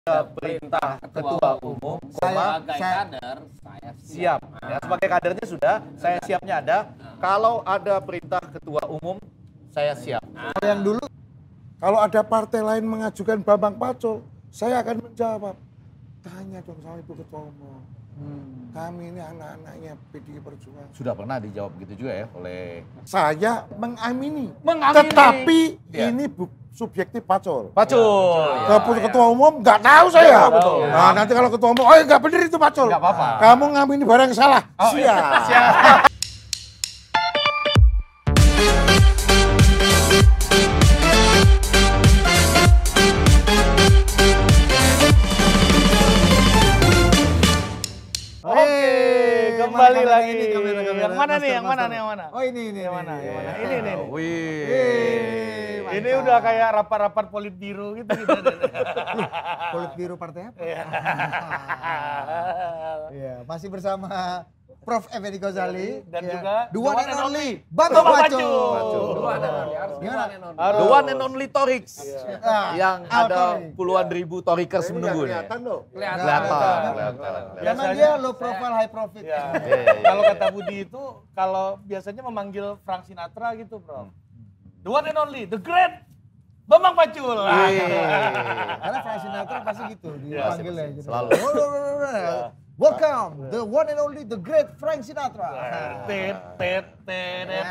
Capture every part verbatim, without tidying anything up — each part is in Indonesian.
perintah ketua umum, Saya- sebagai saya- kader, saya Siap. Ya, sebagai kadernya sudah, saya siapnya ada. Kalau ada perintah ketua umum, saya siap. Kalau yang dulu Kalau ada partai lain mengajukan Bambang Pacul, saya akan menjawab. Tanya dong sama Ibu Ketua Umum. Kami ini anak-anaknya P D I Perjuangan. Sudah pernah dijawab begitu juga ya oleh Saya mengamini. Mengamini. Tetapi Ya. ini bu, subjektif Pacul. Pacul. Ke Ketua Umum nggak tahu saya. betul. Nah nanti kalau Ketua Umum, oh nggak benar itu Pacul. Nggak apa-apa. Kamu ngamini barang yang salah. Siap. Siap. Oke, kembali kamera lagi. ini, kamera-kamera. Yang mana nih? Master, Yang mana master. nih? Yang mana? Oh ini ini. Yang mana? ini. Yang mana? Ini nih. Wih. Wih, Ini mantap. udah kayak rapat-rapat politbiro gitu. gitu. Politbiro partai apa? Iya. Iya, masih bersama Prof Effendi Ghazali Dan ya. juga The one and only Bambang Bambang Pacul. Pacul. Dua dan only, harus Gimana? dua dan only. Harus. The one and only Torix. Ah, Yang Al ada Torik. puluhan ribu Torikers menunggu nih. Kelihatan loh. Kelihatan. Kelihatan. Kelihatan. Karena Biasanya- dia low profile high profit. Ya. iya. Kalau kata Budi itu, kalau biasanya memanggil Frank Sinatra gitu, Bro. The one and only, the great Bambang Pacul. Karena Frank Sinatra pasti gitu Iya, dipanggilnya. gitu. selalu. Welcome, the one and only, the great Frank Sinatra. Tet, tet, tet.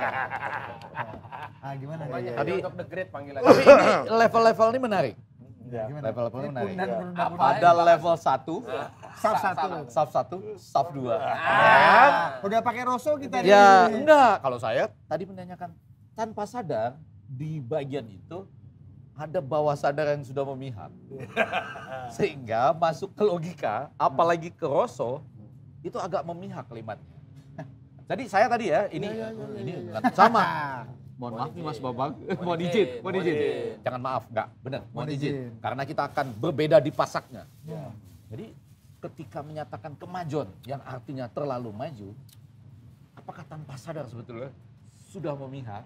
Ah gimana nih? Makanya Tadi- untuk the great panggilan. Tapi ini level-level ini menarik. Gimana? Level-level ini menarik. Pundan berundang Ada level satu, Sub satu. sub satu, sub dua. Ah, udah pakai rosso kita nih. Ya enggak, kalau saya tadi menanyakan tanpa sadar di bagian itu ada bawah sadar yang sudah memihak. Sehingga masuk ke logika, apalagi ke Rosso, itu agak memihak kalimatnya. Jadi saya tadi ya, ini ini bukan sama. Mohon maaf nih Mas Babang, mohon izin, mohon izin. Jangan maaf, enggak, benar, mohon Mohon izin. izin. Karena kita akan berbeda di pasaknya. Jadi ketika menyatakan kemajuan yang artinya terlalu maju, apakah tanpa sadar sebetulnya sudah memihak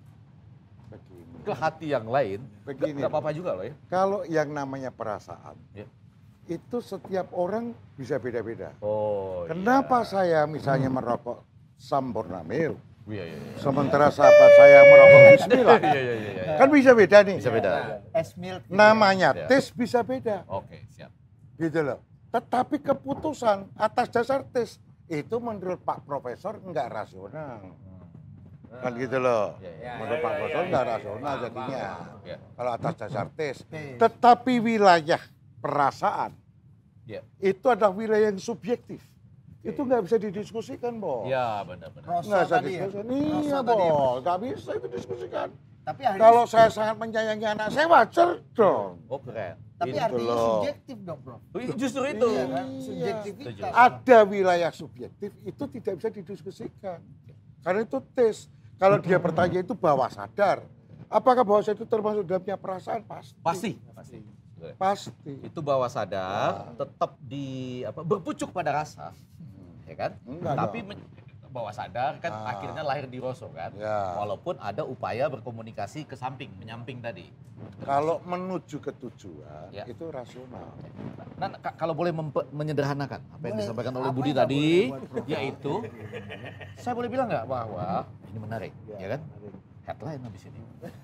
Begini. ke hati yang lain? Begini. Enggak apa-apa juga loh ya. Kalau yang namanya perasaan, Ya. itu setiap orang bisa beda-beda. Oh, Kenapa saya misalnya merokok Sampurnamil, iya, iya, iya. sementara sahabat saya merokok Bismillah? Iya, iya, iya, iya. Kan bisa beda nih. Bisa beda. Es milk. Namanya Ya. tes bisa beda, Oke, siap. gitu loh. Tetapi keputusan atas dasar tes itu menurut Pak Profesor enggak rasional. Kan gitu loh. Ya, ya. Menurut Pak Profesor enggak rasional jadinya. Ya. Kalau atas dasar tes. Tes. Tetapi wilayah perasaan Ya. itu adalah wilayah yang subjektif. Itu nggak bisa didiskusikan, Bo. Ya, benar-benar. Rosso Nggak bisa tadi ya. diskusikan. Rosso Iya, tadi ya. Bo. Nggak bisa itu diskusikan. Tapi akhirnya, Kalau saya sangat menyayangi anak saya, wajar dong. Oh, keren. tapi Ini- artinya loh. subjektif dong, Bro. Justru itu. Iya kan? Iya. Subjektivitas. Ada wilayah subjektif, itu tidak bisa didiskusikan. Karena itu tes. Kalau dia bertanya itu bawah sadar. Apakah bawah sadar itu termasuk dalamnya perasaan? Pasti. Pasti. Pasti. Pasti. Itu bawah sadar, tetap di apa berpucuk pada rasa. Ya kan? Enggak Tapi dong. men- bawah sadar kan Ah. akhirnya lahir di Rosso kan. Ya. Walaupun ada upaya berkomunikasi ke samping, menyamping tadi. Kalau menuju ke tujuan, Ya. itu rasional. Nah, ka- kalau boleh mempe- menyederhanakan apa yang Boleh. disampaikan oleh Apa Budi yang nggak tadi, boleh buat Prof? yaitu saya boleh bilang nggak bahwa ini menarik, ya kan? Headline habis ini.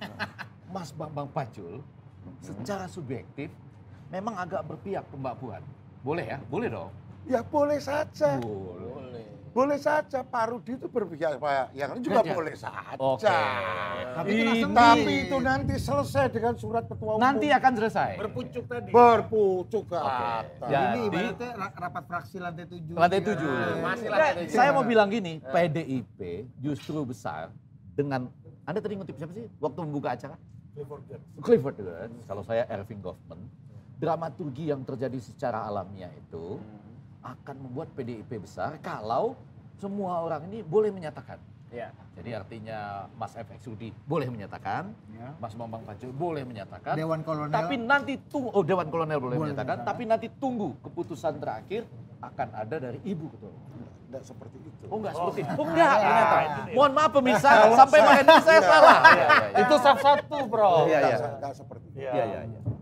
Mas Bambang Pacul secara subjektif memang agak berpihak ke Mbak Puan. Boleh ya? Boleh dong. Ya boleh saja. Boleh. Boleh saja, Pak Rudi itu berpihak, Pak. Yang lain juga Ya, ya. boleh saja. Oke. Tapi itu Ih, nasem tapi nih. itu nanti selesai dengan surat ketua umum. Nanti akan selesai. Berpucuk tadi. berpucuk ke Oke. atas. Ya. Ini Jadi- ibaratnya ra- rapat fraksi lantai tujuh. Lantai Iya. tujuh. Masih Nggak, lantai tujuh. saya mau bilang gini, P D I P justru besar dengan, Anda tadi ngutip siapa sih waktu membuka acara? Clifford kan, kalau saya Irving Goffman, dramaturgi yang terjadi secara alamiah itu akan membuat P D I P besar kalau semua orang ini boleh menyatakan. Ya. Jadi artinya Mas F X Sudi boleh menyatakan, Ya. Mas Bambang Pacul boleh menyatakan, Dewan Kolonel. tapi nanti tunggu, oh Dewan Kolonel boleh, Boleh menyatakan, menyatakan. tapi nanti tunggu keputusan terakhir akan ada dari Ibu Ketua Umum. Tidak seperti itu. Oh enggak seperti itu. Oh enggak, ternyata. itu dia. Mohon maaf pemirsa, sampai malam ini saya salah. Iya, iya, iya. Itu sub satu, Bro. Iya, iya. Nggak, nggak seperti itu. Iya. Iya, iya, iya.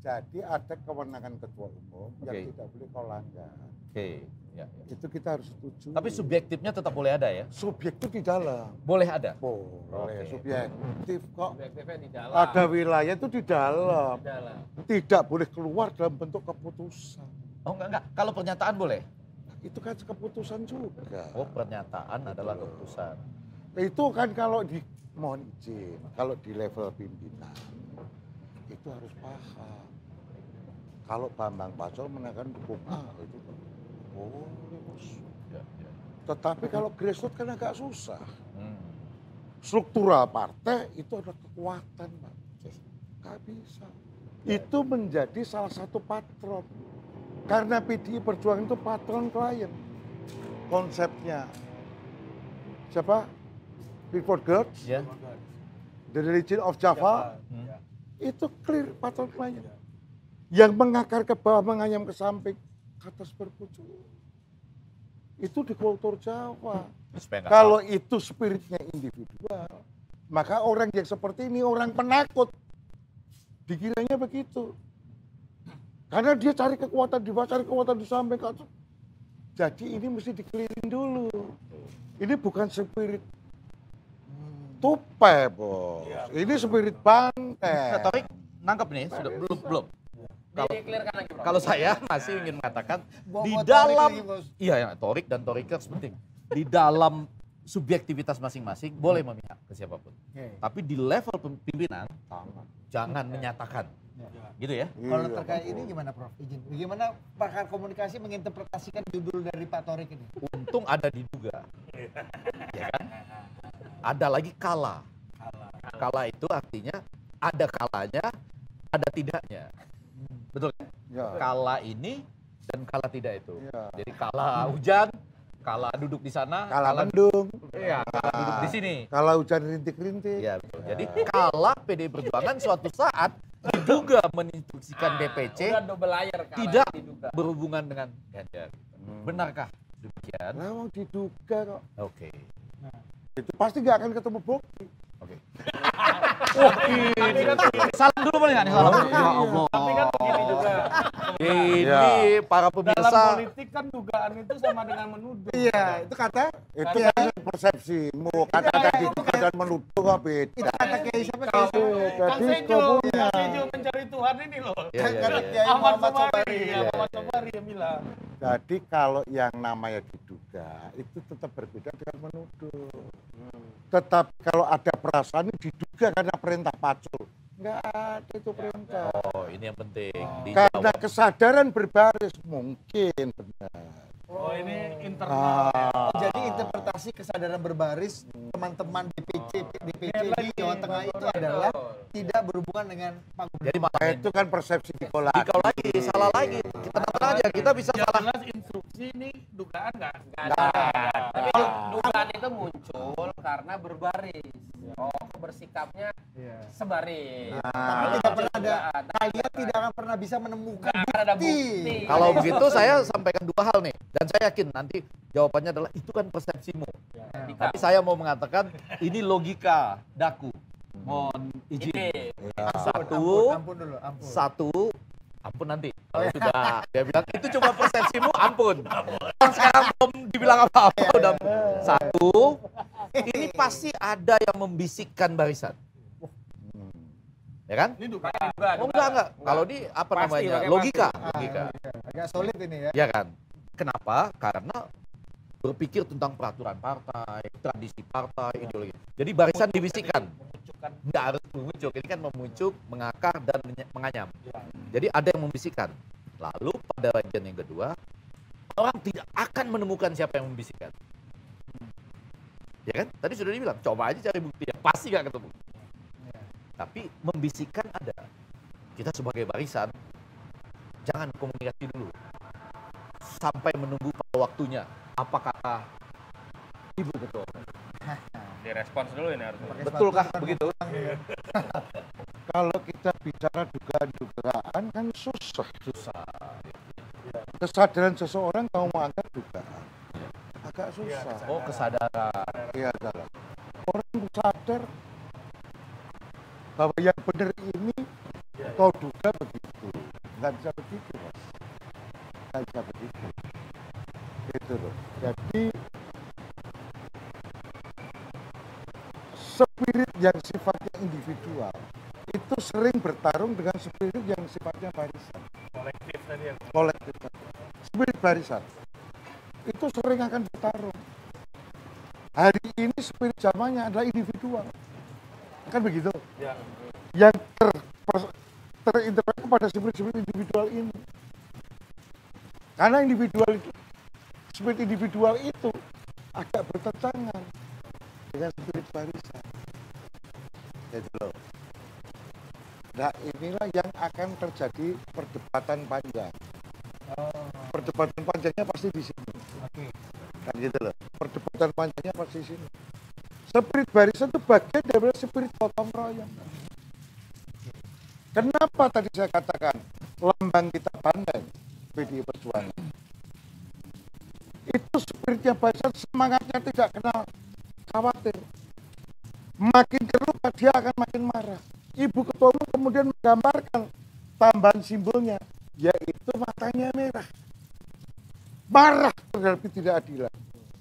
Jadi ada kewenangan ketua umum Oke. yang tidak boleh kau langgar. Oke. Ya, ya. Itu kita harus setuju. Tapi subjektifnya tetap boleh ada ya? subjek itu di dalam. Boleh ada? Boleh, Oke. subjektif kok. Subjektifnya di dalam. Ada wilayah itu di dalam. Di dalam. Tidak boleh keluar dalam bentuk keputusan. Oh enggak, enggak. Kalau pernyataan boleh? Itu kan keputusan juga. Oh pernyataan adalah keputusan. Itu kan kalau di, mohon izin, kalau di level pimpinan, itu harus paham. Kalau Bambang Pacul menekan dukung A, itu boleh bos. Ya, ya. Tetapi kalau grassroots kan agak susah. Hmm. Struktural partai itu adalah kekuatan, Pak. Gak bisa. Itu menjadi salah satu patron. Karena P D I Perjuangan itu patron klien. Konsepnya. Siapa? Clifford Geertz, Ya. The Religion of Java. Hmm. Itu clear patron klien. Yang mengakar ke bawah, menganyam ke samping, ke atas berpucuk. Itu di kultur Jawa. Supaya nggak Kalau itu spiritnya individual, maka orang yang seperti ini orang penakut. Dikiranya begitu. Karena dia cari kekuatan di bawah, cari kekuatan di samping. Jadi ini mesti dikelirin dulu. Ini bukan spirit tupai, bos. Ini spirit banteng. Tarik nangkep nih, sudah belum belum. Kalau Di-clearkan lagi, Bro. kalau saya masih ingin mengatakan Bawa di tarik dalam lagi, Bos. iya ya torik dan torikers penting. Di dalam subjektivitas masing-masing boleh memihak ke siapapun. Oke. Tapi di level pimpinan jangan menyatakan. Gitu ya. Kalau Iya, terkait betul. ini gimana Prof? Izin. Bagaimana pakar komunikasi menginterpretasikan judul dari Pak Torik ini? Untung ada diduga. Ya kan? Ada lagi kala. Kala itu artinya ada kalanya, ada tidaknya. Betul kan? Ya. Kala ini dan kala tidak itu. Ya. Jadi kala hujan, kala duduk di sana, Kala mendung, iya, kala duduk di sini. kala hujan rintik-rintik. Ya, betul. Jadi kala P D I Perjuangan suatu saat diduga meninstruksikan D P C Udah double layer kalau tidak diduga. berhubungan dengan Ganjar. Benarkah demikian? Nah, mau diduga kok. Oke. Itu pasti nggak akan ketemu bukti. Oke. Wah, ini salam dulu boleh nggak nih salam? Ya Allah. Tapi kan begini juga. Ini para Dalam pemirsa. politik kan dugaan itu sama dengan menuduh. Iya, itu kata Itu kan persepsimu, kata-kata diduga dan menuduh kok beda. itu kata Kiai siapa? Kiai Kang Jadi Sejo, kamunya. Kang Sejo mencari Tuhan ini loh. Ya, ya, Kata ya. Kiai Ahmad Muhammad Sobari, Sobari. ya, Ahmad Sobari yang bilang. Jadi kalau yang namanya diduga itu tetap berbeda dengan menuduh. Tetapi kalau ada perasaan diduga karena perintah Pacul. Enggak ada itu perintah. Oh, ini yang penting. Karena Dijawab. kesadaran berbaris mungkin benar. Oh ini internal. Ah, Jadi interpretasi kesadaran berbaris teman-teman D P C D P C di Jawa Tengah itu adalah tidak berhubungan dengan Pak Gubernur. Jadi nah, makanya itu kan persepsi Nikola. kau lagi, salah lagi. Kita nonton aja, kita bisa Yang salah. jelas instruksi ini dugaan nggak? Nggak ada. Tapi dugaan itu muncul karena berbaris. Oh, bersikapnya sebaris. Tapi tidak pernah ada, kalian tidak akan pernah bisa menemukan Nggak akan ada bukti. bukti. Kalau begitu saya sampaikan dua hal nih. Dan saya yakin nanti jawabannya adalah itu kan persepsimu. Tapi saya mau mengatakan ini logika daku. Mohon izin. Ini Satu, Ampun dulu, ampun. satu, ampun nanti. Kalau sudah dia bilang itu cuma persepsimu, ampun. Kan sekarang belum dibilang apa-apa. Udah. Satu, ini pasti ada yang membisikkan barisan. Ya kan? Ini dugaan. juga. Oh enggak, enggak. Kalau di apa Pasti, namanya? pakai Logika, Ah, logika. iya. Agak solid ini ya. Ya kan? Kenapa? Karena berpikir tentang peraturan partai, tradisi partai, ideologi. Jadi barisan dibisikkan. Memunculkan. Nggak harus memuncuk, ini kan memuncuk, mengakar, dan menye- menganyam. Jadi ada yang membisikkan. Lalu pada bagian yang kedua, orang tidak akan menemukan siapa yang membisikkan. Ya kan? Tadi sudah dibilang, coba aja cari bukti, pasti nggak ketemu. Tapi membisikkan ada. Kita sebagai barisan, jangan komunikasi dulu. Sampai menunggu pada waktunya. Apa kata Ibu Ketua Umum? direspons dulu ini harus. Pakai Betulkah sepatu, begitu? Kalau kita bicara dugaan-dugaan kan susah. Susah. Kesadaran seseorang kalau mau angkat dugaan. Agak susah. Oh, kesadaran. Iya, salah. Orang sadar bahwa yang benar ini kau duga begitu. nggak bisa begitu, Mas. Nggak bisa begitu. Gitu loh. Jadi spirit yang sifatnya individual itu sering bertarung dengan spirit yang sifatnya barisan. Kolektif tadi ya. Kolektif. Spirit barisan itu sering akan bertarung. Hari ini spirit zamannya adalah individual. Kan begitu? Ya. Yang ter, terintervensi pada spirit-spirit individual ini. Karena individual itu, spirit individual itu agak bertentangan dengan spirit barisan. Gitu loh. Nah inilah yang akan terjadi perdebatan panjang. Oh, Perdebatan panjangnya pasti di sini. oke. Kan gitu loh. Perdebatan panjangnya pasti di sini. Spirit barisan itu bagian dari spirit gotong royong. Kenapa tadi saya katakan lambang kita banteng P D I Perjuangan? Itu spiritnya barisan, semangatnya tidak kenal khawatir. Makin terluka dia akan makin marah. Ibu Ketua Umum kemudian menggambarkan tambahan simbolnya, yaitu matanya merah. Marah terhadap ketidakadilan.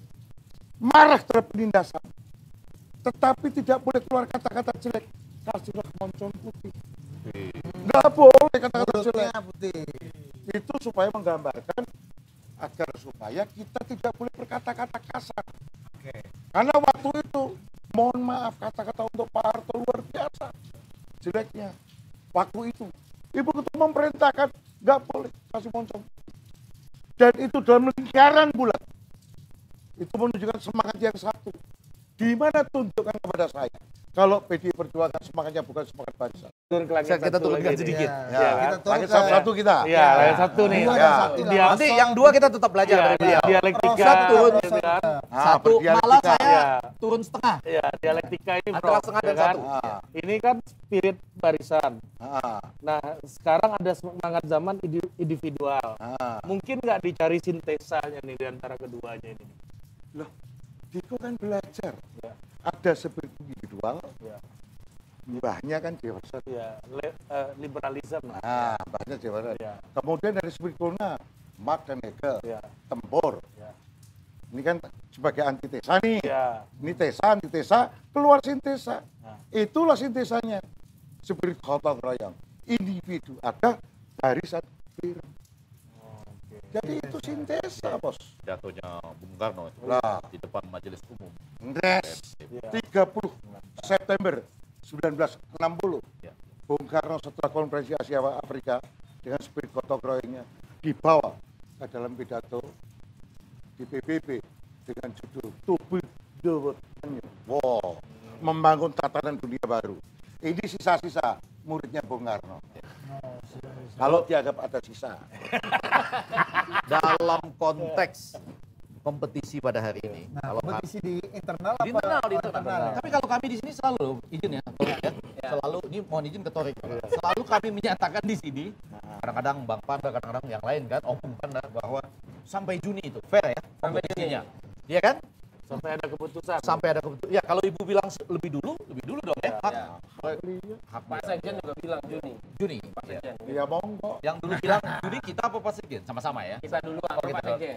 Marah terhadap penindasan. Tetapi tidak boleh keluar kata-kata jelek. Kasihlah moncong putih. Nggak boleh kata-kata jelek. Mulutnya putih. Itu supaya menggambarkan agar supaya kita tidak boleh berkata-kata kasar. Oke. Karena waktu itu, mohon maaf, kata-kata untuk Pak Harto luar biasa jeleknya. Waktu itu, Ibu Ketua memerintahkan nggak boleh kasih moncong. Dan itu dalam lingkaran bulat. Itu menunjukkan semangat yang satu. Di mana tunjukkan kepada saya kalau P D I Perjuangan semangatnya bukan semangat barisan. Turun ke langit Saya kita satu turunkan lagi nih. sedikit. Ya, Ya, kita turun Langit ke satu kita. Iya, langit satu nih. Dua Ya. dan satu. Dia- Nanti yang dua kita tetap belajar Iya, dari beliau. dialektika. Satu, gitu kan. Ah, Satu, berdialektika. malah saya Iya. turun setengah. Iya, dialektika ini Antara Prof, setengah ya dan kan? satu. Ah, Ini kan spirit barisan. ah, Nah, sekarang ada semangat zaman indi- individual. ah. Mungkin nggak dicari sintesanya nih di antara keduanya ini. Loh, Diko kan belajar. Ya. Ada spirit individual, Ya, mbahnya kan dewasa. ya, le- eh, liberalism lah. Nah, mbahnya dewasa. Ya, Kemudian dari spirit kolonial, Marx dan Hegel, ya, tempur. ya, Ini kan sebagai antitesa nih. ya. Ini tesa, antitesa, keluar sintesa. Nah. Itulah sintesanya. Spirit gotong royong. Individu ada barisan spirit. Oke. Jadi itu sintesa, Bos. Jatuhnya Bung Karno itu Lah. di depan majelis umum. Nes. Ya. tiga puluh September seribu sembilan ratus enam puluh. Ya. Bung Karno setelah konferensi Asia Afrika dengan spirit gotong royongnya dibawa ke dalam pidato di P B B dengan judul Tubuh Dewa. Wow, membangun tatanan dunia baru. Ini sisa-sisa muridnya Bung Karno. Kalau dianggap ada sisa. Dalam konteks kompetisi pada hari ini. Nah, kalau kompetisi di internal apa? di internal, di Oh, internal. ya? Tapi kalau kami di sini selalu loh, izin ya, Torik ya. Selalu ini mohon izin ke Torik. Selalu kami menyatakan di sini, kadang-kadang Bang Panda, kadang-kadang yang lain kan, Om Panda bahwa sampai Juni itu fair ya, sampai Juni-nya. Iya kan? Sampai ada keputusan. Sampai ada keputusan. Ya kalau Ibu bilang se- lebih dulu, lebih dulu dong ya. Hak, hak Pak Sekjen juga bilang Juni. Juni. Pak Ya. Sekjen. Ya monggo. Yang dulu bilang Juni kita apa Pak Sekjen? Sama-sama ya. Kita duluan, Oh, gitu. Pak Sekjen.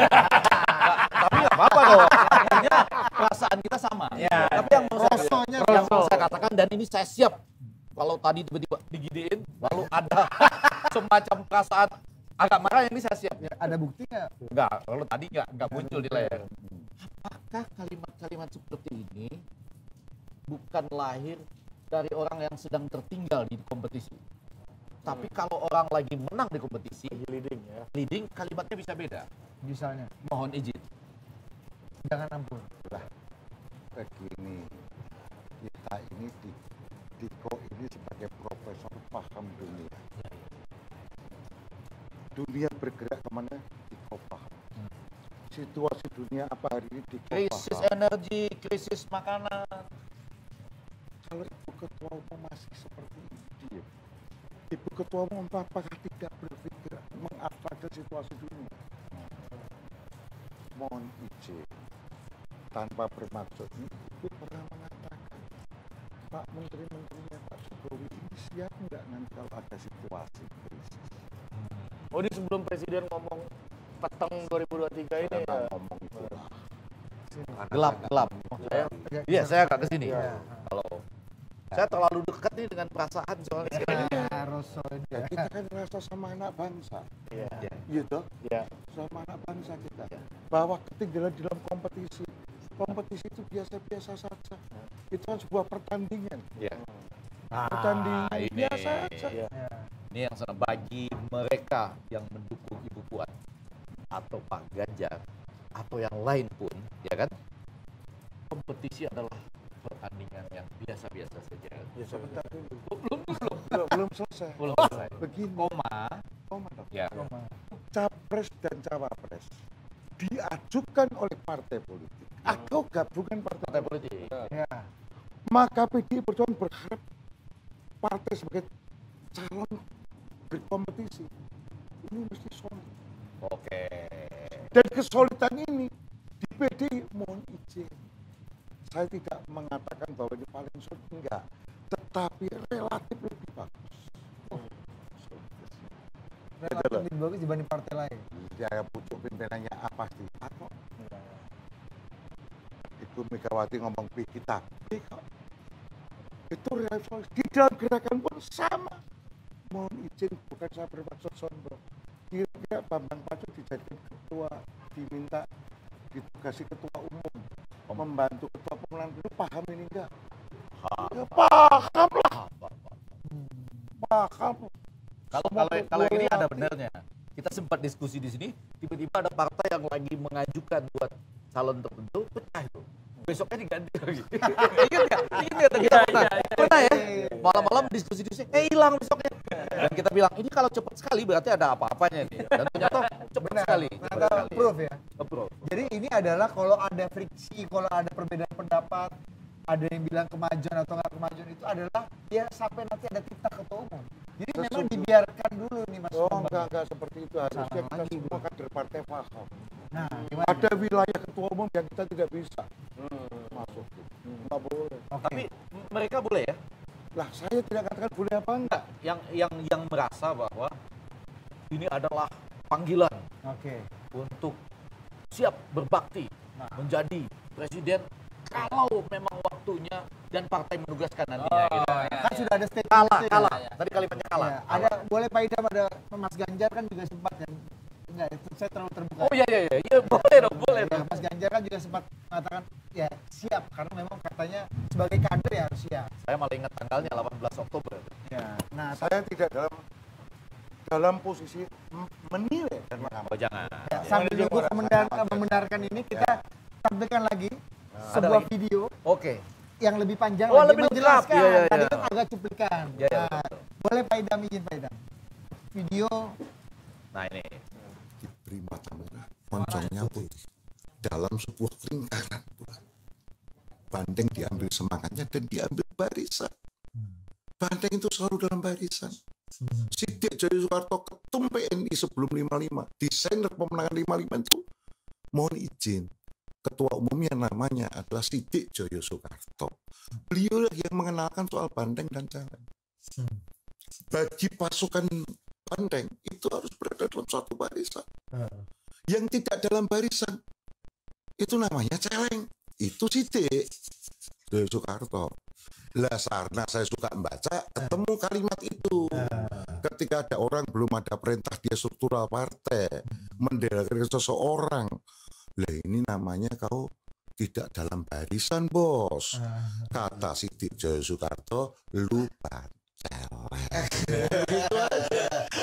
Tapi nggak apa-apa dong. Artinya perasaan kita sama. Tapi yang mau saya, Rosonya yang mau saya katakan dan ini saya siap. Kalau tadi tiba-tiba digidein, lalu ada semacam perasaan agak marah, yang ini saya siap. ada bukti nggak? Enggak, kalau tadi nggak nggak muncul di layar. Apakah kalimat-kalimat seperti ini bukan lahir dari orang yang sedang tertinggal di kompetisi? Tapi kalau orang lagi menang di kompetisi, Lagi leading ya. leading kalimatnya bisa beda. Misalnya, Mohon izin. jangan ampun. Begini, kita ini di Diko ini sebagai profesor paham dunia. Dunia bergerak kemana? Diko paham. Situasi dunia apa hari ini Diko Krisis paham. energi, krisis makanan. Kalau Ibu Ketua Umum masih seperti ini, diam. Ibu Ketua Umum apakah tidak berpikir mengabaikan situasi dunia? Mohon izin, tanpa bermaksud ini, Ibu pernah mengatakan, Pak Menteri-Menterinya Pak Jokowi ini siap nggak nanti kalau ada situasi krisis? Oh, ini sebelum presiden ngomong peteng dua ribu dua puluh tiga ini ya. Ngomong itu lah. Gelap, gelap. Saya, iya, saya agak ke sini. Kalau saya terlalu dekat nih dengan perasaan soalnya sekarang. Ya, Rosso ini. Ya, kita kan rasa sama anak bangsa. Iya. Gitu. Iya. Sama anak bangsa kita. Bahwa ketinggalan dalam kompetisi. Kompetisi itu biasa-biasa saja. Itu kan sebuah pertandingan. Iya. Pertandingan ini. biasa saja. Iya. Ini yang senang bagi mereka yang mendukung Ibu Puan atau Pak Ganjar atau yang lain pun, ya kan? Kompetisi adalah pertandingan yang biasa-biasa saja. Ya sebentar dulu. Belum, belum, Belum, belum selesai. belum selesai. Begini. Koma, Koma dong. ya. Capres dan cawapres diajukan oleh partai politik atau gabungan partai Partai politik. Ya. maka P D I Perjuangan berharap partai sebagai calon berkompetisi ini mesti solid. Oke. Dan kesolidan ini di P D I mohon izin, saya tidak mengatakan bahwa ini paling solid, enggak, tetapi relatif lebih bagus. Oh, Relatif lebih bagus dibanding partai lain. ya pucuk pimpinannya apa sih? Apa? Ibu Megawati ngomong P kita, P kok. Itu relatif di dalam gerakan pun sama. Mohon izin, bukan saya bermaksud sombong. Kira-kira Bambang Pacul dijadikan ketua, diminta ditugasi ketua umum, membantu ketua pemenang dulu, paham ini enggak? Ya, paham lah, paham. Kalau Semua kalau kalau ini ada boleh. benarnya. Kita sempat diskusi di sini, tiba-tiba ada partai yang lagi mengajukan buat calon tertentu, pecah itu. Besoknya diganti lagi. Ingat nggak? Ingat nggak tadi kita pernah? Pernah ya? Malam-malam diskusi-diskusi, eh hilang besoknya. Dan kita bilang, ini kalau cepat sekali berarti ada apa-apanya nih. Dan ternyata cepat Benar. sekali. Ternyata proof ya. Approve. Jadi ini adalah kalau ada friksi, kalau ada perbedaan pendapat, ada yang bilang kemajuan atau nggak kemajuan, itu adalah ya sampai nanti ada titah ketua umum. Jadi memang Setuju. dibiarkan dulu nih Mas. Oh Bambang. enggak, enggak seperti itu. Harusnya Salah kita lagi, semua kader partai paham. Nah, gimana? Ada wilayah ketua umum yang kita tidak bisa masuk. Enggak boleh. Oke. Tapi m- mereka boleh ya? Lah saya tidak katakan boleh apa enggak. Yang yang yang merasa bahwa ini adalah panggilan Oke. untuk siap berbakti Nah. menjadi presiden kalau memang waktunya dan partai menugaskan nantinya. gitu. Kan sudah ada statement Kalah, itu ya. kalah. Tadi kalimatnya kalah. Ya, ada boleh Pak Idam, ada Mas Ganjar kan juga sempat kan. Enggak, itu saya terlalu terbuka. Oh iya iya iya, iya boleh dong, boleh Ya, dong. Mas Ganjar kan juga sempat mengatakan ya siap karena memang katanya sebagai kader ya harus siap. Saya malah ingat tanggalnya delapan belas Oktober. Ya. Nah, Saya tidak dalam dalam posisi m- menilai dan mengamati. Oh jangan. ya, sambil Boleh nunggu juga memendar- orang. membenarkan ini kita tampilkan lagi Ada sebuah lagi? video Oke. yang lebih panjang Oh, lagi lebih lengkap. menjelaskan. Iya, iya, Tadi iya. kan agak cuplikan. Iya, iya, Nah, betul. boleh Pak Idam, izin Pak Idam. Video Nah ini. Diberi mata merah, moncongnya putih. Dalam sebuah lingkaran Tuhan. Banteng diambil semangatnya dan diambil barisan. Banteng itu selalu dalam barisan. Sidik Jaya Soekarto, ketum P N I sebelum lima puluh lima, desainer pemenangan lima puluh lima itu, mohon izin, ketua umumnya namanya adalah Sidik Jaya Soekarto. Beliau yang mengenalkan soal banteng dan jalan. Bagi pasukan banteng itu harus berada dalam satu barisan. Yang tidak dalam barisan itu namanya celeng. Itu Sidik Jaya Soekarto. Lah karena saya suka membaca, ketemu kalimat itu. Ketika ada orang belum ada perintah dia struktural partai, mendelegakan seseorang. Lah ini namanya kau tidak dalam barisan, Bos. Kata Sidik Jaya Soekarto, lu celeng. Gitu aja.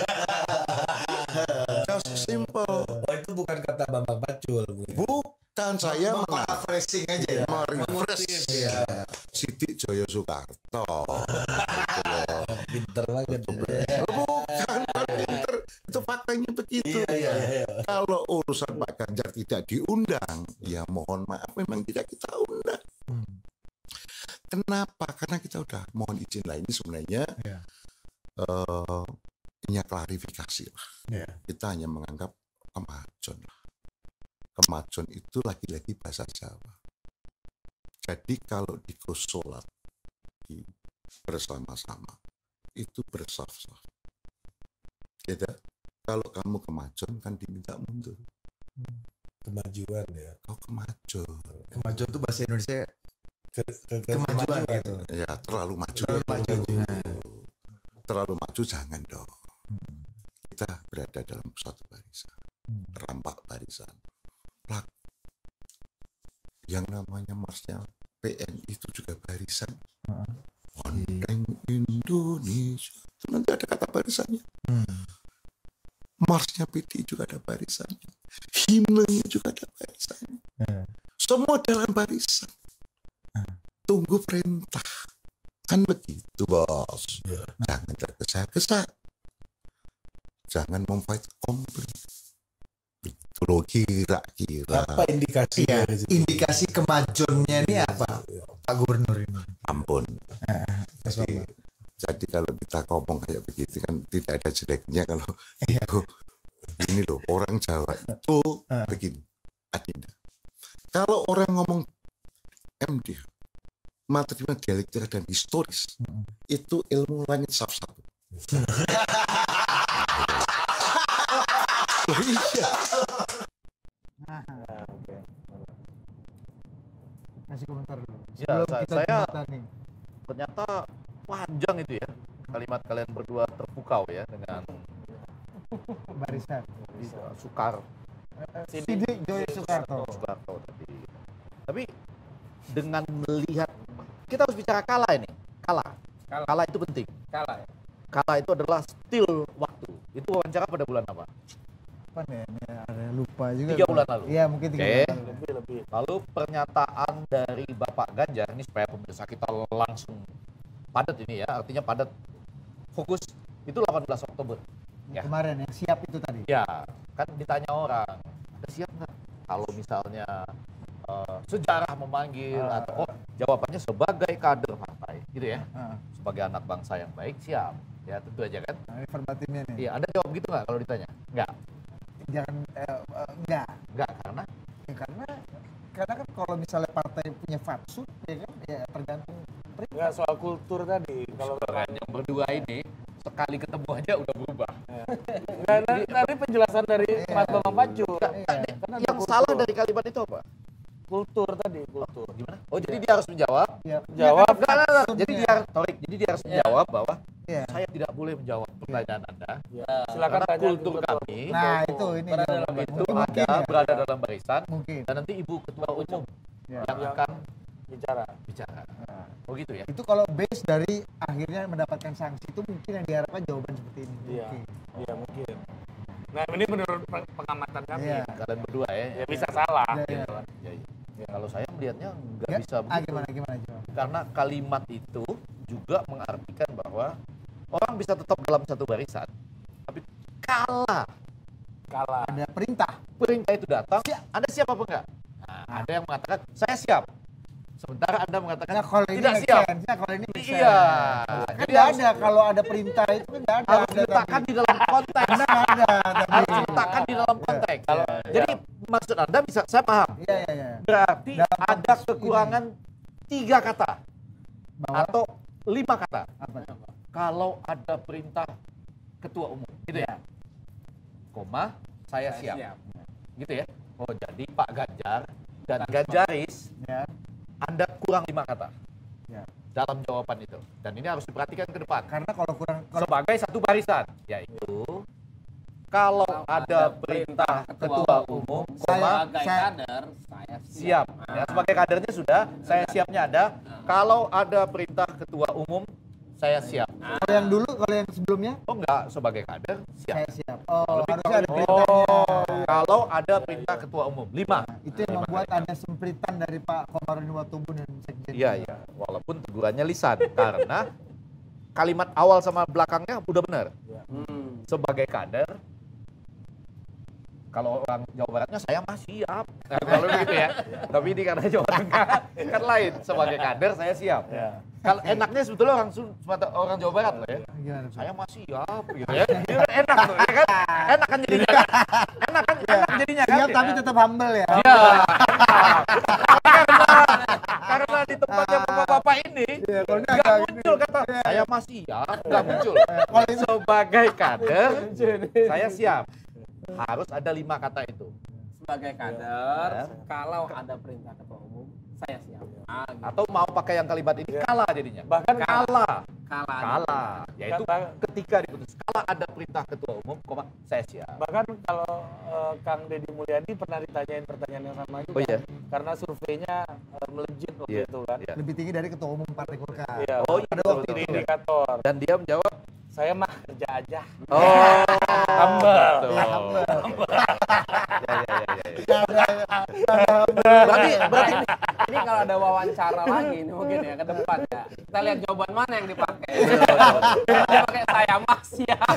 Just simple. Oh itu bukan kata Bambang Pacul. Bukan, saya menang. refreshing aja ya. Merefresh Sidik Jaya Soekarto. Pinter banget. Bukan, Pak pinter. Itu faktanya begitu. Kalau urusan Pak Ganjar tidak diundang, ya mohon maaf memang tidak kita undang. Kenapa? Karena kita udah mohon izin lah, ini sebenarnya Ya. eh, ini klarifikasi lah. Ya. Kita hanya menganggap kemajuan lah. Kemajuan itu lagi-lagi bahasa Jawa. Jadi kalau di sholat di bersama-sama itu bersaf-saf. Gitu. Kalau kamu kemajuan kan diminta mundur. Kemajuan ya. Kau kemajuan. Kemajuan itu bahasa Indonesia Ke, ke, ke, kemajuan gitu. Ya terlalu maju. Terlalu maju. Terlalu maju jangan dong. Kita berada dalam suatu barisan. Rampak barisan. Plak. Yang namanya marsnya P N I itu juga barisan. Banteng Indonesia. Itu nanti ada kata barisannya. Marsnya P D I juga ada barisannya. Himnenya juga ada barisannya. Semua dalam barisan. Tunggu perintah. Kan begitu, Bos. Jangan tergesa-gesa. Jangan memfight konflik. Itu loh, kira-kira. apa indikasi Iya, dari situ? indikasi kemajuannya ini apa, Pak Gubernur ini? Ampun. Mas Jadi, Bambang. jadi kalau kita ngomong kayak begitu kan tidak ada jeleknya kalau Iya. itu. Ini loh, orang Jawa itu Ah. begini. Adinda. Kalau orang ngomong M D, material dialektika dan historis, itu ilmu langit satu. Loh, iya. Kasih komentar dulu. Ya, Sebelum sa- kita saya- jembatani. Ternyata panjang itu ya. Kalimat kalian berdua terpukau ya dengan barisan. uh, Sukar Sidik Joyo Soekarto. Soekarto tadi. Tapi dengan melihat, kita harus bicara kala ini. Kala. Kala. Kala itu penting. Kalah ya. Kala itu adalah still waktu. Itu wawancara pada bulan apa? Apa nih? Ini ada lupa juga. Tiga bulan lalu. Iya, mungkin tiga Oke. bulan lalu. Lebih lebih. Lalu pernyataan dari Bapak Ganjar, ini supaya pemirsa kita langsung padat ini ya, artinya padat, fokus, itu delapan belas Oktober. Ya. Kemarin yang siap itu tadi. Ya, kan ditanya orang, Anda siap nggak? Kalau misalnya eh, sejarah memanggil, Ah. atau oh, jawabannya sebagai kader partai, gitu ya, Ah, sebagai anak bangsa yang baik, siap. Ya tentu aja kan. nah, ini verbatimnya nih. Iya, Anda jawab gitu nggak kalau ditanya? Nggak, Jangan eh, eh, enggak. nggak, karena Ya, karena karena kan kalau misalnya partai punya fatsu ya kan ya tergantung perintah. Enggak, soal kultur tadi. Kalau kalian yang berdua ini sekali ketemu aja udah berubah. Nggak, na- tadi penjelasan dari Iya. Mas Bambang Pacul. Iya. Karena ada Yang kultur. salah dari kalimat itu apa? kultur tadi, kultur. Gimana? Oh, jadi dia harus menjawab. Ya, Jawab. ya kan Enggak, enggak, enggak. fatsunya. Jadi dia harus, Torik, jadi dia harus menjawab bahwa Iya. saya tidak boleh menjawab pertanyaan Anda. Ya, Nah, silakan Karena tanya kultur ketua. kami Nah, itu ini Berada jawaban. dalam itu Mungkin- mungkin ada ya. berada dalam barisan Mungkin. dan nanti Ibu Ketua Umum Ya. yang Yang- akan bicara. bicara. Nah, Oh gitu ya? itu kalau base dari akhirnya mendapatkan sanksi itu mungkin yang diharapkan jawaban seperti ini. Iya. Mungkin. Iya, mungkin. Nah, ini menurut pe- pengamatan kami. Iya. Kalian berdua ya. Ya bisa salah. Iya, iya. gitu kan. Ya, iya. Ya, kalau saya melihatnya nggak Ya, bisa ah, begitu. gimana gimana gimana. Karena kalimat itu juga mengartikan bahwa orang bisa tetap dalam satu barisan, tapi kala Kalah. Ada perintah. perintah itu datang, Anda siap apa enggak? Nah, ada yang mengatakan saya siap. Sementara Anda mengatakan Nah, kalau ini tidak make siap. sense. Nah, kalau ini make sense. Iya. Kan Jadi nggak harus- ada kalau ada perintah itu kan nggak ada. Harus Ada diletakkan tadi. di dalam konteks. Karena nggak ada tadi. Harus diletakkan di dalam konteks. Kalau jadi maksud Anda bisa saya paham. Iya iya iya. Berarti Dalam ada konteks ini. kekurangan tiga kata Bahwa atau lima kata. apa? Kalau ada perintah ketua umum, gitu ya. Koma, saya siap. siap. Gitu ya. Oh, jadi Pak Ganjar dan Ganjaris Ya. Anda kurang lima kata Ya. dalam jawaban itu. Dan ini harus diperhatikan ke depan. Karena kalau kurang kalau Sebagai satu barisan, yaitu kalau ada perintah ketua umum, koma, Sebagai saya- kader, saya siap. Ya, sebagai kadernya sudah, saya siapnya ada. Kalau ada perintah ketua umum, saya siap. kalau yang dulu kalau yang sebelumnya Oh enggak, sebagai kader, siap. saya siap. Oh, Lebih harusnya ada kurang- perintahnya. Kalau ada perintah ketua umum, lima. Itu yang membuat ada sempritan dari Pak Komarudin Watubun dan Sekjen. Iya, iya. Walaupun tegurannya lisan, karena kalimat awal sama belakangnya udah benar. Hmm. Sebagai kader, kalau orang Jawa Baratnya saya mah siap. Nah, kalau begitu ya. Tapi ini karena Jawa Tengah kan lain. Sebagai kader saya siap. Kalau enaknya sebetulnya orang Sun- Sumatera- orang Jawa Barat loh ya. Gimana? Pak? Saya mah siap gitu ya. Itu kan enak tuh, ya kan? Enak kan jadinya kan? Enak kan? Enak jadinya kan? Siap tapi tetap humble ya. Iya. karena karena di tempatnya bapak-bapak ini, Iya, kalau ini nggak agak muncul kata saya masih siap, nggak muncul. Sebagai kader, saya siap. Harus ada lima kata itu. Sebagai kader, kalau ada perintah ketua umum, saya siap. Ah, gitu. Atau mau pakai yang kalimat ini kalah jadinya. Bahkan Kalah, Kalah. kalah. Yaitu Kata- ketika diputus, kalau ada perintah ketua umum, koma, saya siap. bahkan kalau eh, Kang Deddy Mulyadi pernah ditanyain pertanyaan yang sama itu Oh kan. iya? Karena surveinya eh, melejit waktu Iya, itu kan. iya. Lebih tinggi dari ketua umum Partai Golkar. Iya, Oh iya, Pada betul, waktu betul, di betul. indikator. Dan dia menjawab, Saya mah kerja aja. oh, Humble. betul. Ya, humble. Ya, ya, ya, ya, ya. Berarti Berarti, berarti Ini kalau ada wawancara lagi ini mungkin ya ke depan ya. Kita lihat jawaban mana yang dipakai. Dia pakai saya mah siap.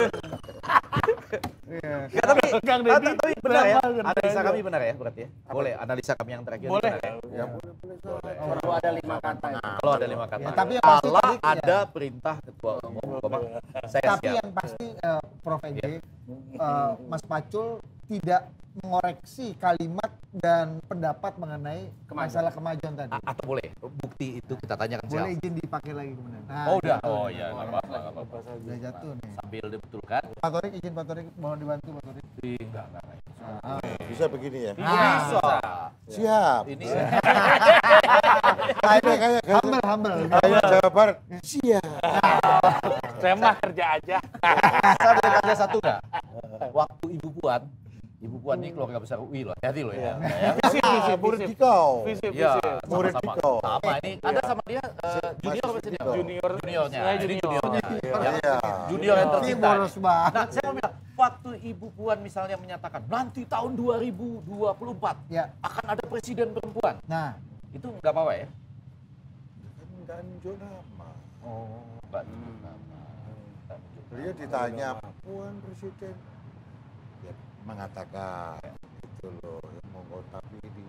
Nggak, tapi, Kang ah, Deddy, tapi benar ya, kenapa kerja analisa aja? kami benar ya berarti ya? Boleh, analisa kami yang terakhir Boleh. benar ya? Ya boleh boleh. Perlu ada lima kata itu. Kalau ada lima kata. Ya, tapi yang pasti kalau tadi, ya. ada perintah ketua umum, koma, saya Tapi siap. yang pasti eh, Prof Ege, eh, Mas Pacul tidak mengoreksi kalimat dan pendapat mengenai Kemajuan. masalah kemajuan tadi. A- Atau boleh, bukti itu kita tanyakan Boleh siapa? izin dipakai lagi kemudian. Nah, Oh udah, jatuh oh nih. iya, nggak apa-apa, nggak apa-apa. Udah jatuh nih. Sambil dibetulkan. Pak Torik izin Pak Torik mohon dibantu Pak Torik. Enggak, enggak, enggak. Ah, Bisa begini ya? Iya, bisa. Siap. Ini ah, ini kayak humble humble. kayak Jawa Barat. Siap. Saya mah kerja aja. saya boleh tanya satu nggak? Waktu Ibu Puan, Ibu Puan ini keluarga besar U I loh, hati-hati loh ya. Ya. Visi, visi, Murid visi. dikau. Visi, Iya, visi. Murid sama-sama. Diko. Sama ini, ada sama dia eh, junior apa senior? Junior. Juniornya. Saya Ini junior. juniornya. Ya. Iya. Junior yang Ini tercinta. boros banget. Nah, saya mau bilang, waktu Ibu Puan misalnya menyatakan nanti tahun dua ribu dua puluh empat Ya. akan ada presiden perempuan, Nah, itu nggak apa-apa ya? Kan nggak nunjuk nama. Oh, nggak nunjuk nama. Nggak nunjuk Beliau nama. ditanya, Puan Presiden. Ya mengatakan itu loh, ya, monggo tapi di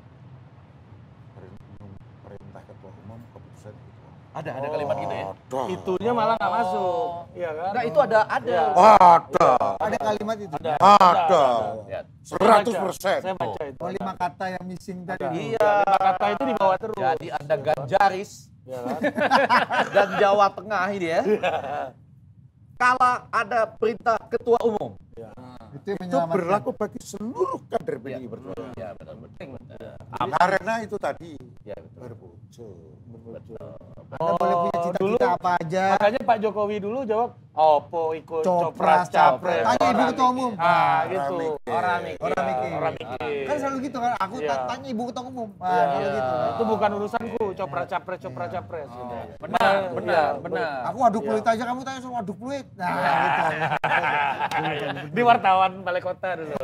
perin- perintah ketua umum keputusan itu. Ada, ada kalimat gitu ya? Ada. Itunya malah nggak Oh. masuk. Iya kan? Nah, itu ada, ada. Iya. Ada. ada kalimat itu. Ada. Ada. Ya. Seratus Saya baca. persen. Saya baca itu. Oh, lima kata yang missing tadi. Ada. Iya. Lima kata itu dibawa terus. Jadi Anda Ganjaris Ya kan? dan Jawa Tengah ini ya. Kalau ada perintah ketua umum. Itu yang Itu menyelamatkan. berlaku bagi seluruh kader P D I Ya. Perjuangan. Ya, betul, betul. Karena itu tadi Ya, betul. berwujud. Anda boleh punya Oh, cita-cita dulu- apa aja. Makanya Pak Jokowi dulu jawab, opo ikut Copras, copras capres. capres. Tanya ibu Orang ketua mikir. umum. Ah, Orang gitu. mikir. Orang mikir. Orang mikir. Orang mikir. Kan selalu gitu kan. Aku Iya. ta- tanya ibu ketua umum. Nah, Iya. kalau gitu. Itu bukan urusanku, copras capres, copras capres. gitu. Benar, Iya, benar, iya. benar. Aku waduk peluit aja, kamu tanya soal waduk peluit. Nah, gitu. Di wartawan balai kota dulu.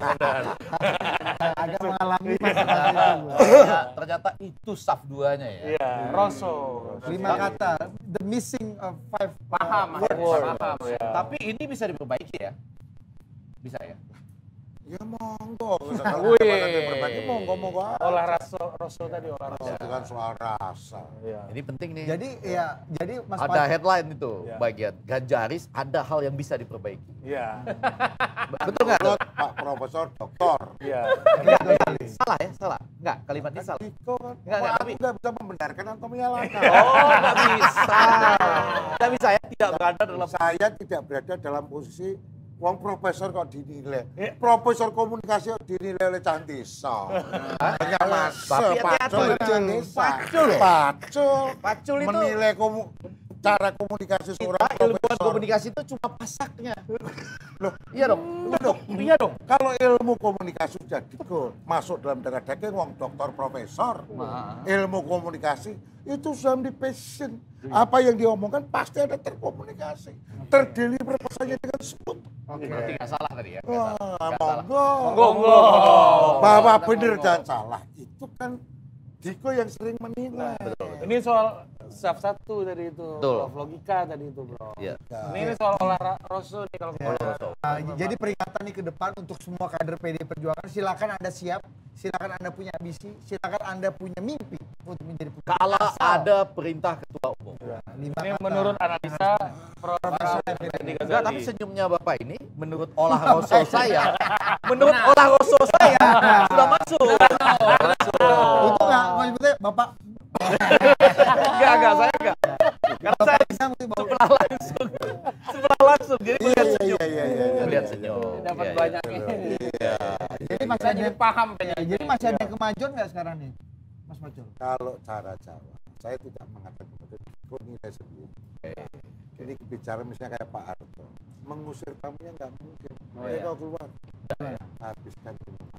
Agak mengalami masalah itu. Ternyata, ternyata itu saf duanya ya. Iya, Rosso. Lima kata, the missing of five Paham, words. Word. paham. Ya. Tapi ini bisa diperbaiki ya? Bisa ya? Ya monggo. Kalau Wih. ada yang berbagi monggo monggo. aja. Olah Rosso, Rosso tadi olah Rosso. Itu kan soal rasa. Iya. Ini penting nih. Jadi ya, jadi Mas ada Pat- headline itu Ya. bagian Ganjaris ada hal yang bisa diperbaiki. Iya. Betul nggak? Menurut Pak Profesor Doktor. Iya. Salah ya? Salah? Enggak, kalimatnya salah. Diko kan. Enggak, enggak, Aku tapi- nggak bisa membenarkan atau menyalahkan. Oh, nggak bisa. Nggak bisa ya? Tidak berada dalam Saya tidak berada dalam posisi uang profesor kok dinilai. Eh. Profesor komunikasi kok dinilai oleh Candisa. Hanya mas, Tapi hati-hati, Pacul Pacul. Candisa. Pacul. Pacul. Pacul itu Menilai komu cara komunikasi kita seorang ilmuwan profesor. komunikasi itu cuma pasaknya. Loh, Iya dong. Iya dong. Iya dong. Kalau ilmu komunikasi sudah dikut, masuk dalam darah daging wong doktor profesor. Ilmu komunikasi itu sudah di passion. Apa yang diomongkan pasti ada terkomunikasi. Terdeliver pesannya dengan smooth. Oke. Berarti nggak salah tadi ya? Nggak salah. Wah, Nggak salah. monggo. Monggo. Bahwa benar dan salah itu kan Diko yang sering menilai. Ini soal saf satu tadi itu, Betul. Prof. Logika tadi itu, Bro. Iya. Ini, ini soal olah Ra- Rosso nih kalau Nah, jadi peringatan nih ke depan untuk semua kader P D I Perjuangan, silakan Anda siap, silakan Anda punya ambisi, silakan Anda punya mimpi untuk menjadi putra. Kalau Asal. ada perintah ketua umum. Lima ini kata. menurut analisa Profesor Edi Enggak, tapi Ghazali. senyumnya Bapak ini menurut olah rosso saya, menurut olah rosso saya sudah masuk. Itu nggak, maksudnya Bapak Iya. Jadi masih Saya ada jadi paham ya, P D I P. jadi masih ada kemajuan nggak sekarang nih, Mas Pacul? Kalau cara Jawa, saya tidak mengatakan itu nilai sendiri. Ini bicara misalnya kayak Pak Harto, mengusir tamunya nggak mungkin. Oh, Ayo iya. kau keluar, habiskan minuman.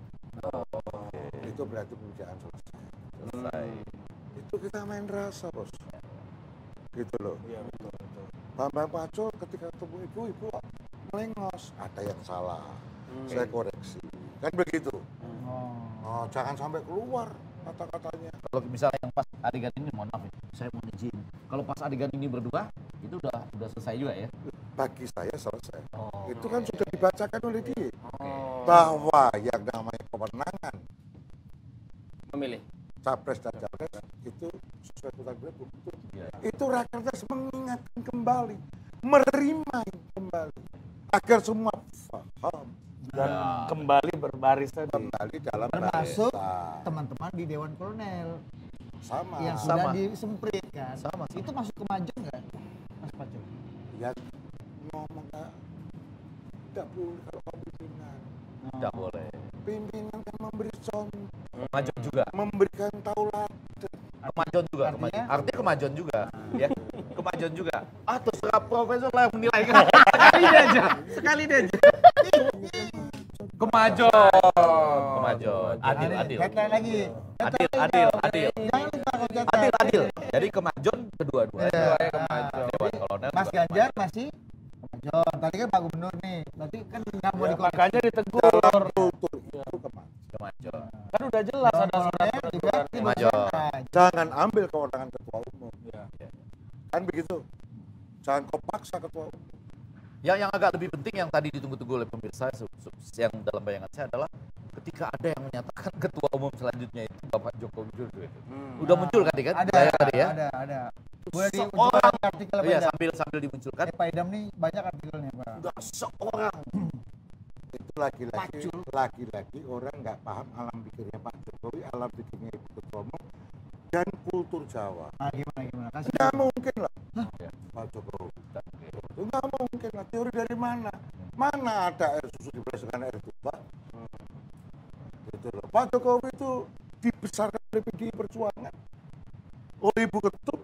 Itu berarti pembicaraan selesai. Selesai. Itu kita main rasa bos. Gitu loh. Iya betul betul. Bambang Pacul ketika ketemu ibu, ibu melengos, ada yang salah. Saya koreksi. Kan begitu. Oh. Oh, jangan sampai keluar kata-katanya. Kalau misalnya yang pas adegan ini, mohon maaf, ya, saya mau izin. Kalau pas adegan ini berdua, itu udah udah selesai juga ya? Bagi saya selesai. Oh. Itu kan sudah dibacakan oleh dia. Oh. Bahwa yang namanya kewenangan Memilih. capres dan capres itu sesuai keputusan beliau itu. Iya. Itu rakernas mengingatkan kembali, merimain kembali agar semua paham Dan kembali berbaris tadi. kembali dalam Termasuk barisan. teman-teman di Dewan Kolonel Sama. yang sudah Sama. disemprit kan. Sama, sama. Itu masuk kemajuan nggak, Mas Pacul? Ya ngomong nggak tidak boleh kalau kamu pimpinan. Tidak boleh. Pimpinan kan memberi contoh, Kemajuan juga. memberikan tauladan. Kemajuan juga. Artinya? Kemajuan. Artinya kemajuan juga. Ya. Kemajuan juga. Ah, terserah profesor lah yang menilai. Sekali dia aja. Sekali dia aja. Kemajuan. Kemajuan. Adil, adil. Headline lagi. Adil, adil, adil. Jangan lupa kalau catat. Adil, adil. Jadi kemajuan kedua-duanya. Iya. Dewan Kolonel Mas juga Ganjar masih kemajuan. Tadi kan Pak Gubernur nih. Berarti kan nggak mau Ya, dikoreksi. makanya ditegur. Dalam kultur itu kemana? kemajuan. Kan udah jelas Dewan ada surat Kolonel juga peraturan. kemajuan. Jangan ambil kewenangan ketua umum. Ya. Kan begitu. Jangan kau paksa ketua umum. Yang yang agak lebih penting yang tadi ditunggu-tunggu oleh pemirsa su- su- yang dalam bayangan saya adalah ketika ada yang menyatakan ketua umum selanjutnya itu Bapak Joko Widodo itu. Hmm. Udah muncul kan kan? Ada, Layar tadi ya. ada, ada. Boleh Seorang- diunjukkan artikel Pak Iya, Idam. sambil sambil dimunculkan. Eh, Pak Idam nih banyak artikelnya Pak. Udah seorang Itu lagi-lagi, lagi-lagi orang nggak paham alam pikirnya Pak Jokowi, alam pikirnya Ibu Ketua Umum, dan kultur Jawa. Nah, gimana gimana? Kasih Nggak mungkin lah. Ya. Pak Jokowi. Itu nggak mungkin lah. Teori dari mana? Mana ada air susu dibelas dengan air tuba? Gitu loh. Pak Jokowi itu dibesarkan oleh P D I Perjuangan, oleh Ibu Ketum.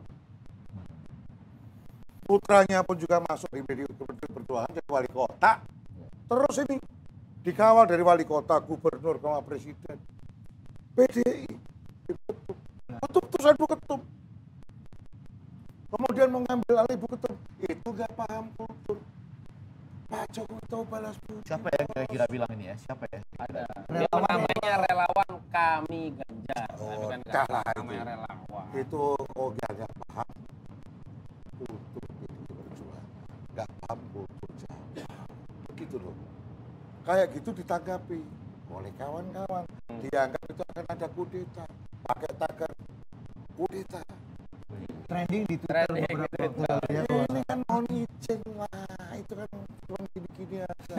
Putranya pun juga masuk di P D I Perjuangan jadi wali kota. Terus ini dikawal dari wali kota, gubernur, sama presiden. P D I, Ibu Ketum. Ketum terus Ibu Ketum. Kemudian mau ngambil alih Ibu Ketum. Itu gak paham kultur. Pak Jokowi tahu balas budi. siapa ya kira-kira bilang ini ya? Siapa ya? Ada. Dia Relawan. namanya relawan kami Ganjar. Oh, Tapi kan dah lah namanya itu. relawan. Itu oh gak, gak paham kultur P D I Perjuangan. Gak paham kultur Jawa. Begitu loh. Kayak gitu ditanggapi oleh kawan-kawan. Dianggap itu akan ada kudeta. Pakai tagar kudeta. trending di Twitter Trending di beberapa waktu Twitter. lalu ya. kalau Ini kan mohon izin lah. Itu kan cuma gini-gini aja.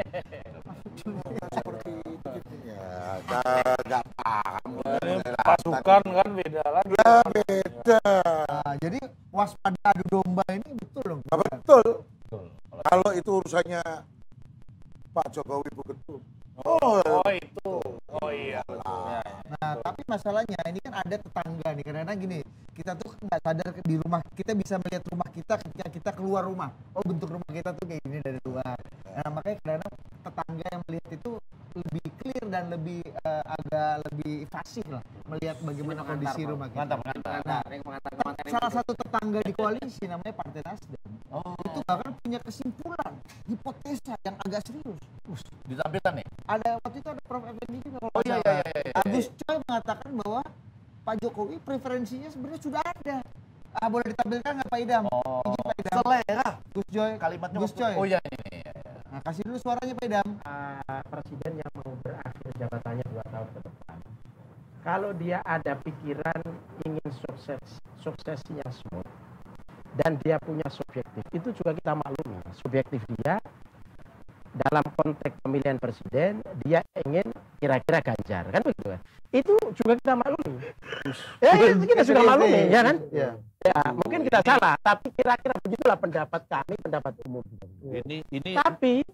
Seperti itu gitu. Ya, gak, gak paham. Pasukan kan beda lagi. Ya beda. Nah, jadi waspada adu domba ini betul dong. Nah, betul. Kalau itu urusannya Pak Jokowi Ibu Ketum. Oh, Oh itu. Oh iya. Ya, Nah, tapi masalahnya ini kan ada tetangga nih. Karena gini, kita tuh nggak sadar di rumah kita bisa melihat rumah kita ketika kita keluar rumah. Oh, bentuk rumah kita tuh kayak gini dari luar. Nah, makanya karena tetangga yang melihat itu lebih clear dan lebih eh, agak lebih fasih lah melihat bagaimana Ini kondisi pengantar, rumah Pak. kita. Mantap, mantap. Pengantar, ini pengantar kematian yang Salah hidup. satu tetangga di koalisi namanya Partai Nasdem. Oh, Itu bahkan punya kesimpulan, hipotesa yang agak serius. Us, ditampilkan nih. ada waktu itu ada Prof Effendi juga kalau Oh nggak iya salah. iya iya. iya. Agus Coy mengatakan bahwa Pak Jokowi preferensinya sebenarnya sudah ada. Ah, boleh ditampilkan nggak Pak Idam? Oh, Izin Pak Idam. selera. Gus Joy, Kalimatnya Gus waktu- Coy. Oh iya ini. iya, iya. Nah, kasih dulu suaranya Pak Idam. uh, presiden yang mau berakhir jabatannya dua tahun ke depan, kalau dia ada pikiran ingin sukses suksesnya smooth dan dia punya subjektif, itu juga kita maklumi. Subjektif dia dalam konteks pemilihan presiden, dia ingin kira-kira Ganjar, kan begitu kan? Itu juga kita maklumi. Ya, itu kita sudah maklumi, ya kan? Iya. Ya, mungkin kita salah, tapi kira-kira begitulah pendapat kami, pendapat umum. Ini ini Tapi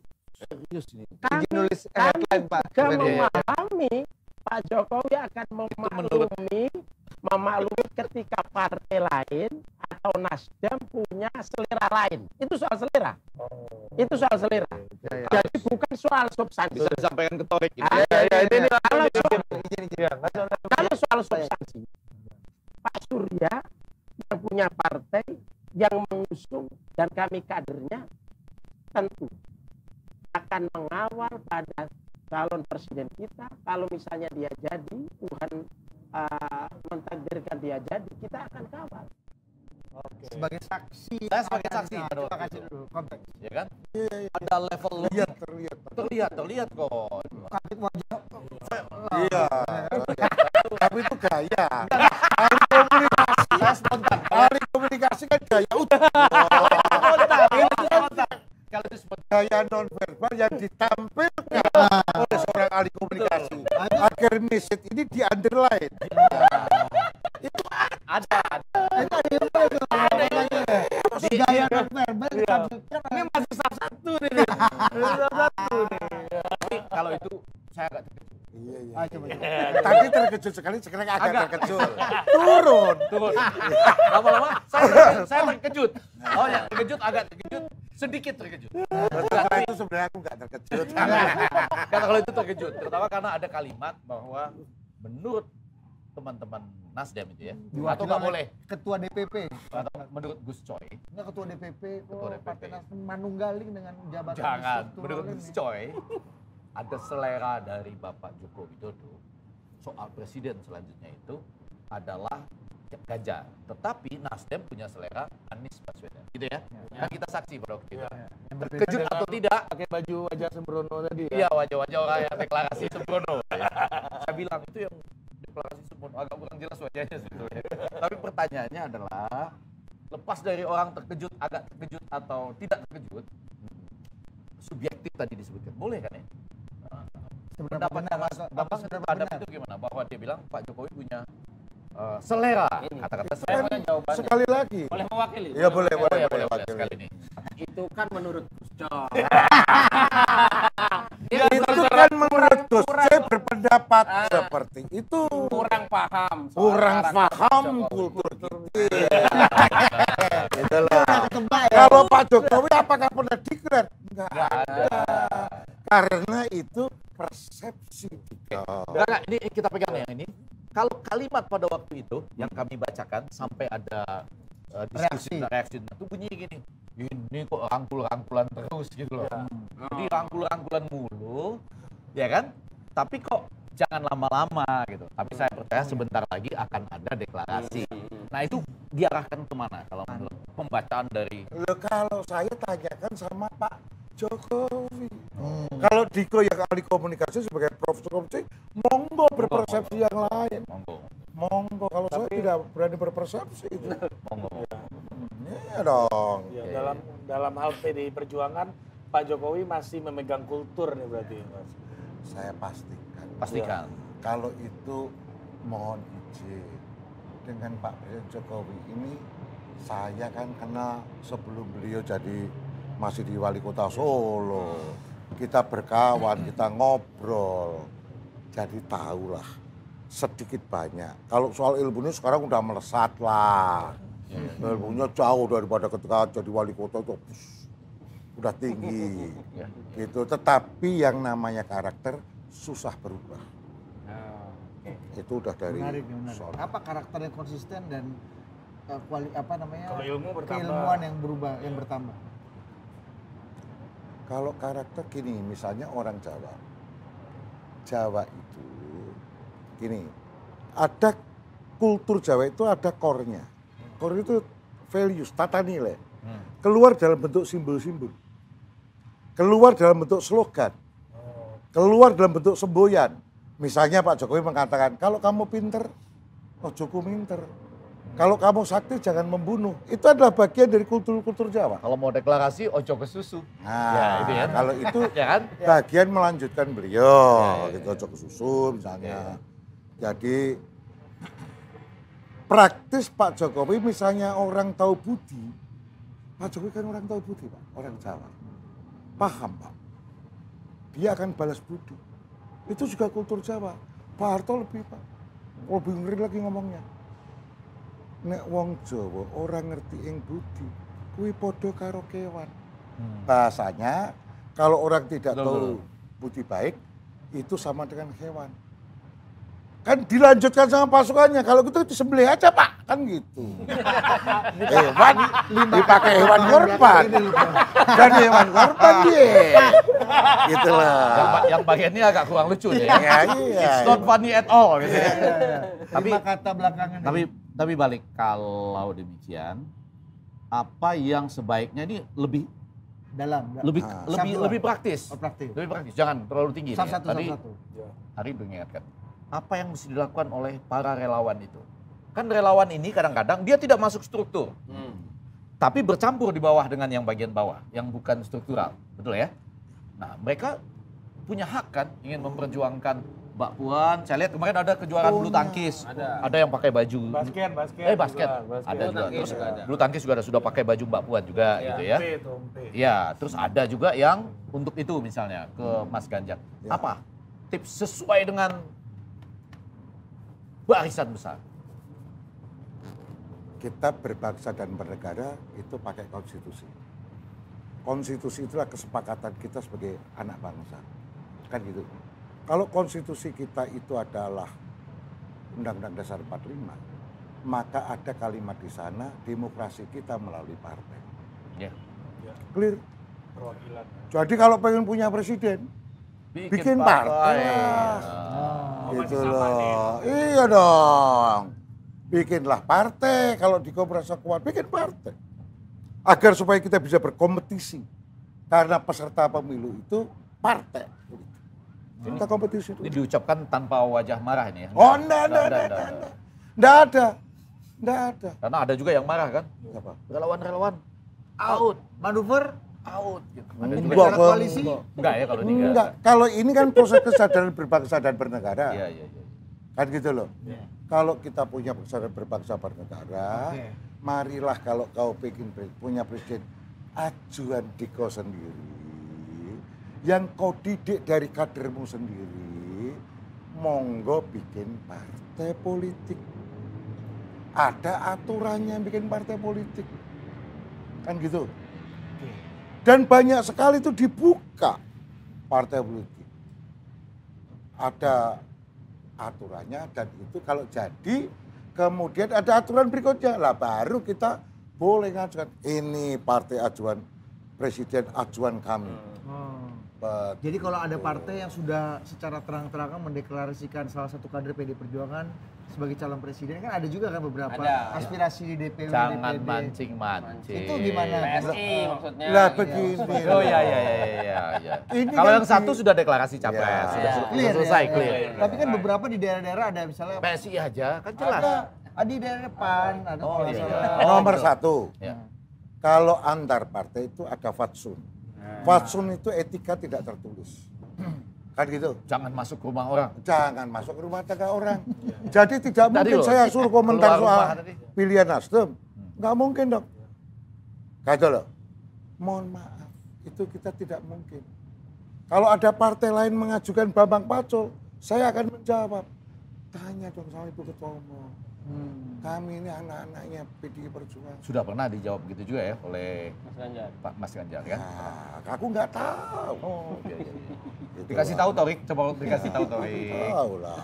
serius ini. Izin Kami, nulis kami headline Pak. juga Keren ya. memahami Pak Jokowi akan memaklumi, memaklumi ketika partai lain atau Nasdem punya selera lain. Itu soal selera. Itu soal selera. Jadi bukan soal substansi. Bisa disampaikan ke Torik ini. Ah, Ya, ya, ini, ini, Kalau soal, izin, izin. kalau soal substansi, Pak Surya yang punya partai yang mengusung dan kami kadernya tentu akan mengawal pada calon presiden kita. Kalau misalnya dia jadi, Tuhan uh, mentakdirkan dia jadi, kita akan kawal. Sebagai saksi. Saya sebagai akan- saksi nah, pada coba waktu kasih itu. dulu konteks. Ya kan? Ada level lebih. Terlihat, terlihat. Terlihat, terlihat kok. Kabit wajah. Iya. Tapi itu gaya. Ahli komunikasi. Saya spontan. Ahli komunikasi kan gaya. Udah. Kalau itu spontan. Gaya non verbal yang ditampilkan oleh seorang ahli komunikasi agar message ini di underline. Ada, ada. Itu ada yang mana tuh? Ada gaya non verbal ditampilkan. Ini masih satu nih. nih. Masih satu nih. Tapi kalau itu saya agak terkejut. Iya, iya. Ah, coba, coba. Tadi terkejut sekali, sekarang agak, Agak. terkejut. Turun. Turun. Lama-lama saya terkejut, saya terkejut. Oh ya, terkejut, agak terkejut, sedikit terkejut. Setelah itu sebenarnya aku nggak terkejut. Karena kalau itu terkejut, terutama karena ada kalimat bahwa menurut teman-teman Nasdem itu ya, atau nggak boleh, Ketua D P P. atau menurut Gus Coy, Enggak ketua D P P Ketua D P kok P. Partai Nasdem manunggaling dengan jabatan jangan, struktural menurut ini. Gus Coy, ada selera dari Bapak Joko Widodo soal presiden selanjutnya itu adalah Ganjar. Tetapi Nasdem punya selera Anies Baswedan, gitu ya? Kan kita saksi pada waktu itu. Terkejut atau tidak? Pakai baju wajah Sembrono tadi ya. Iya, wajah-wajah orang yang deklarasi sembrono. Saya bilang itu yang deklarasi sembrono agak kurang jelas wajahnya sih. Tapi pertanyaannya adalah lepas dari orang terkejut, agak terkejut atau tidak terkejut, subjektif tadi disebutkan, boleh kan ya? Seberapa Pendapat benar, Mas Bapak- Bapak Bapak seberapa terhadap benar? itu gimana? Bahwa dia bilang Pak Jokowi punya eh, selera, kata-kata selera. Saya jawabannya. Sekali lagi. Boleh mewakili? Iya boleh, Oh, boleh, ya, boleh. boleh, boleh, Wakil. sekali nih. Itu kan menurut Gus Coy. Itu kan menurut Gus Coy berpendapat Ah. seperti itu. Kurang paham. soal Kurang karakter paham Jokowi. kultur kita. Gitu loh. Ketebak ya. Kalau Pak Jokowi apakah pernah dikret? Enggak ada. Karena itu persepsi. Enggak, enggak, ini kita pegang yang ini. Kalau kalimat pada waktu itu yang kami bacakan sampai ada uh, diskusi reaksi itu bunyi gini. Ini kok rangkul-rangkulan terus gitu loh. Jadi rangkul-rangkulan mulu, ya kan? Tapi kok jangan lama-lama gitu. Tapi saya percaya sebentar lagi akan ada deklarasi. Nah itu diarahkan kemana kalau menurut pembacaan dari Loh, kalau saya tanyakan sama Pak Jokowi. Kalau Diko yang ahli komunikasi sebagai profesor komunikasi, monggo berpersepsi yang lain. monggo, Monggo, kalau saya tidak berani berpersepsi itu. monggo. Iya dong. Ya, dalam dalam hal P D I Perjuangan, Pak Jokowi masih memegang kultur nih berarti, Mas. Saya pastikan. Pastikan. Kalau itu mohon izin dengan Pak Presiden Jokowi ini, saya kan kenal sebelum beliau jadi masih di wali kota Solo. Kita berkawan, kita ngobrol. Jadi tahulah sedikit banyak. Kalau soal ilmunya sekarang udah melesat lah. Ilmunya jauh daripada ketika jadi wali kota itu udah tinggi. Gitu. Tetapi yang namanya karakter susah berubah. Itu udah dari Menarik, menarik. sono. Apa karakter yang konsisten dan uh, kuali apa namanya? Kalau ilmu bertambah. keilmuan yang berubah, yang bertambah. Kalau karakter gini, misalnya orang Jawa. Jawa itu gini, ada kultur Jawa itu ada core-nya. Core itu values, tata nilai. Keluar dalam bentuk simbol-simbol. Keluar dalam bentuk slogan. Keluar dalam bentuk semboyan. Misalnya Pak Jokowi mengatakan, kalau kamu pinter, ojo minter. Kalau kamu sakti jangan membunuh. Itu adalah bagian dari kultur-kultur Jawa. Kalau mau deklarasi ojo ke susu. Nah, Ya, itu ya. kalau itu Ya kan? bagian melanjutkan beliau, Ya, ya, gitu, ojo kesusu misalnya. Jadi praktis Pak Jokowi misalnya orang tahu budi, Pak Jokowi kan orang tahu budi Pak, orang Jawa. Paham Pak. dia akan balas budi. Itu juga kultur Jawa. Pak Harto lebih, Pak. Lebih ngeri lagi ngomongnya. Nek wong Jawa orang ngerti ing budi, kuwi padha karo kewan. Hmm. Bahasanya kalau orang tidak Betul, tahu betul. budi baik, itu sama dengan hewan. Kan dilanjutkan sama pasukannya, kalau gitu disembelih aja Pak, kan gitu. Hewan, dipakai hewan korban. Dan hewan korban dia. Gitu Yang, lah. ba- yang bagian ini agak kurang lucu deh. Ya, iya. It's not funny at all gitu ya. Tapi Lima kata belakangan. tapi tapi balik kalau demikian, apa yang sebaiknya ini lebih dalam. dalam. lebih Ah. lebih Satu, lebih praktis. Oh, praktis. Lebih praktis. Jangan terlalu tinggi. nih ya. Satu-satu, Tadi satu-satu. Hari mengingatkan apa yang mesti dilakukan oleh para relawan itu. Kan relawan ini kadang-kadang dia tidak masuk struktur. Hmm. Tapi bercampur di bawah dengan yang bagian bawah, yang bukan struktural, betul ya? Nah, mereka punya hak kan, ingin memperjuangkan Mbak Puan. Saya lihat kemarin ada kejuaraan bulu tangkis, Ada. yang pakai baju. Basket, basket. Eh basket, juga, basket. ada Bulu juga. tangkis Terus juga ada. bulu tangkis juga ada sudah pakai baju Mbak Puan juga, Iya. gitu ya? P itu, P. Iya, terus ada juga yang untuk itu misalnya ke Mas Ganjar. Ya. Apa tips sesuai dengan barisan besar? Kita berbangsa dan bernegara itu pakai konstitusi. Konstitusi itulah kesepakatan kita sebagai anak bangsa. Kan gitu. Kalau konstitusi kita itu adalah Undang-Undang Dasar empat puluh lima, maka ada kalimat di sana demokrasi kita melalui partai. Ya. Clear? Perwakilan. Jadi kalau pengen punya presiden, bikin partai. lah. Oh, Gitu masih sama nih. loh. Iya dong. Bikinlah partai, kalau di Komprasa kuat, bikin partai. Agar supaya kita bisa berkompetisi. Karena peserta pemilu itu partai. Kita kompetisi Ini itu. diucapkan tanpa wajah marah ini ya? Oh, enggak, enggak, enggak, enggak, enggak. Enggak ada. Enggak ada. Karena ada juga yang marah kan? Apa? Relawan-relawan out, Manuver out. Gitu. Ada Enggak, juga bicara Bang. koalisi. enggak ya kalau tiga. Enggak. Kalau ini kan proses kesadaran berbangsa dan bernegara. Iya, iya, iya. Kan gitu loh. Kalau kita punya kesadaran berbangsa bernegara, Oke. marilah kalau kau bikin pre- punya presiden, ajuan di kau sendiri, yang kau didik dari kadermu sendiri, monggo bikin partai politik. Ada aturannya bikin partai politik. Kan gitu. Dan banyak sekali itu dibuka partai politik. Ada aturannya dan itu kalau jadi kemudian ada aturan berikutnya lah baru kita boleh ngajukan ini partai ajuan presiden ajuan kami. Oh. Betul. Jadi kalau ada partai yang sudah secara terang-terangan mendeklarasikan salah satu kader P D Perjuangan sebagai calon presiden, kan ada juga kan beberapa Ada. aspirasi di D P W, Jangan D P D. mancing-mancing. Itu gimana? P S I maksudnya. Lah Iya. begini. Oh iya iya iya iya. iya. Ini Kalau kan yang satu di- sudah deklarasi capres, Ya. sudah, Ya. sudah Clear, selesai ya. clear. Tapi kan beberapa di daerah-daerah ada misalnya P S I aja kan jelas. ada, ada di daerah depan, ada Oh, kalau iya, salah. iya. Oh, Nomor gitu. satu, Ya. kalau antar partai itu ada fatsun. Nah. Fatsun itu etika tidak tertulis. Kan gitu. Jangan masuk ke rumah orang. Jangan masuk ke rumah tangga orang. Jadi tidak Tadi mungkin loh, saya suruh komentar keluar rumah soal tadi. pilihan Nasdem. Nggak mungkin dong. Gitu loh. Mohon maaf, itu kita tidak mungkin. Kalau ada partai lain mengajukan Bambang Pacul, saya akan menjawab. Tanya dong sama Ibu Ketua Umum. Hmm. Kami ini anak-anaknya P D I Perjuangan. Sudah pernah dijawab begitu juga ya oleh Mas Ganjar. Pak Mas Ganjar kan? Nah, aku nggak tahu. Oh iya iya. iya. Gitu Dikasih lah. tahu Torik, coba dikasih tahu Torik. Tahu lah.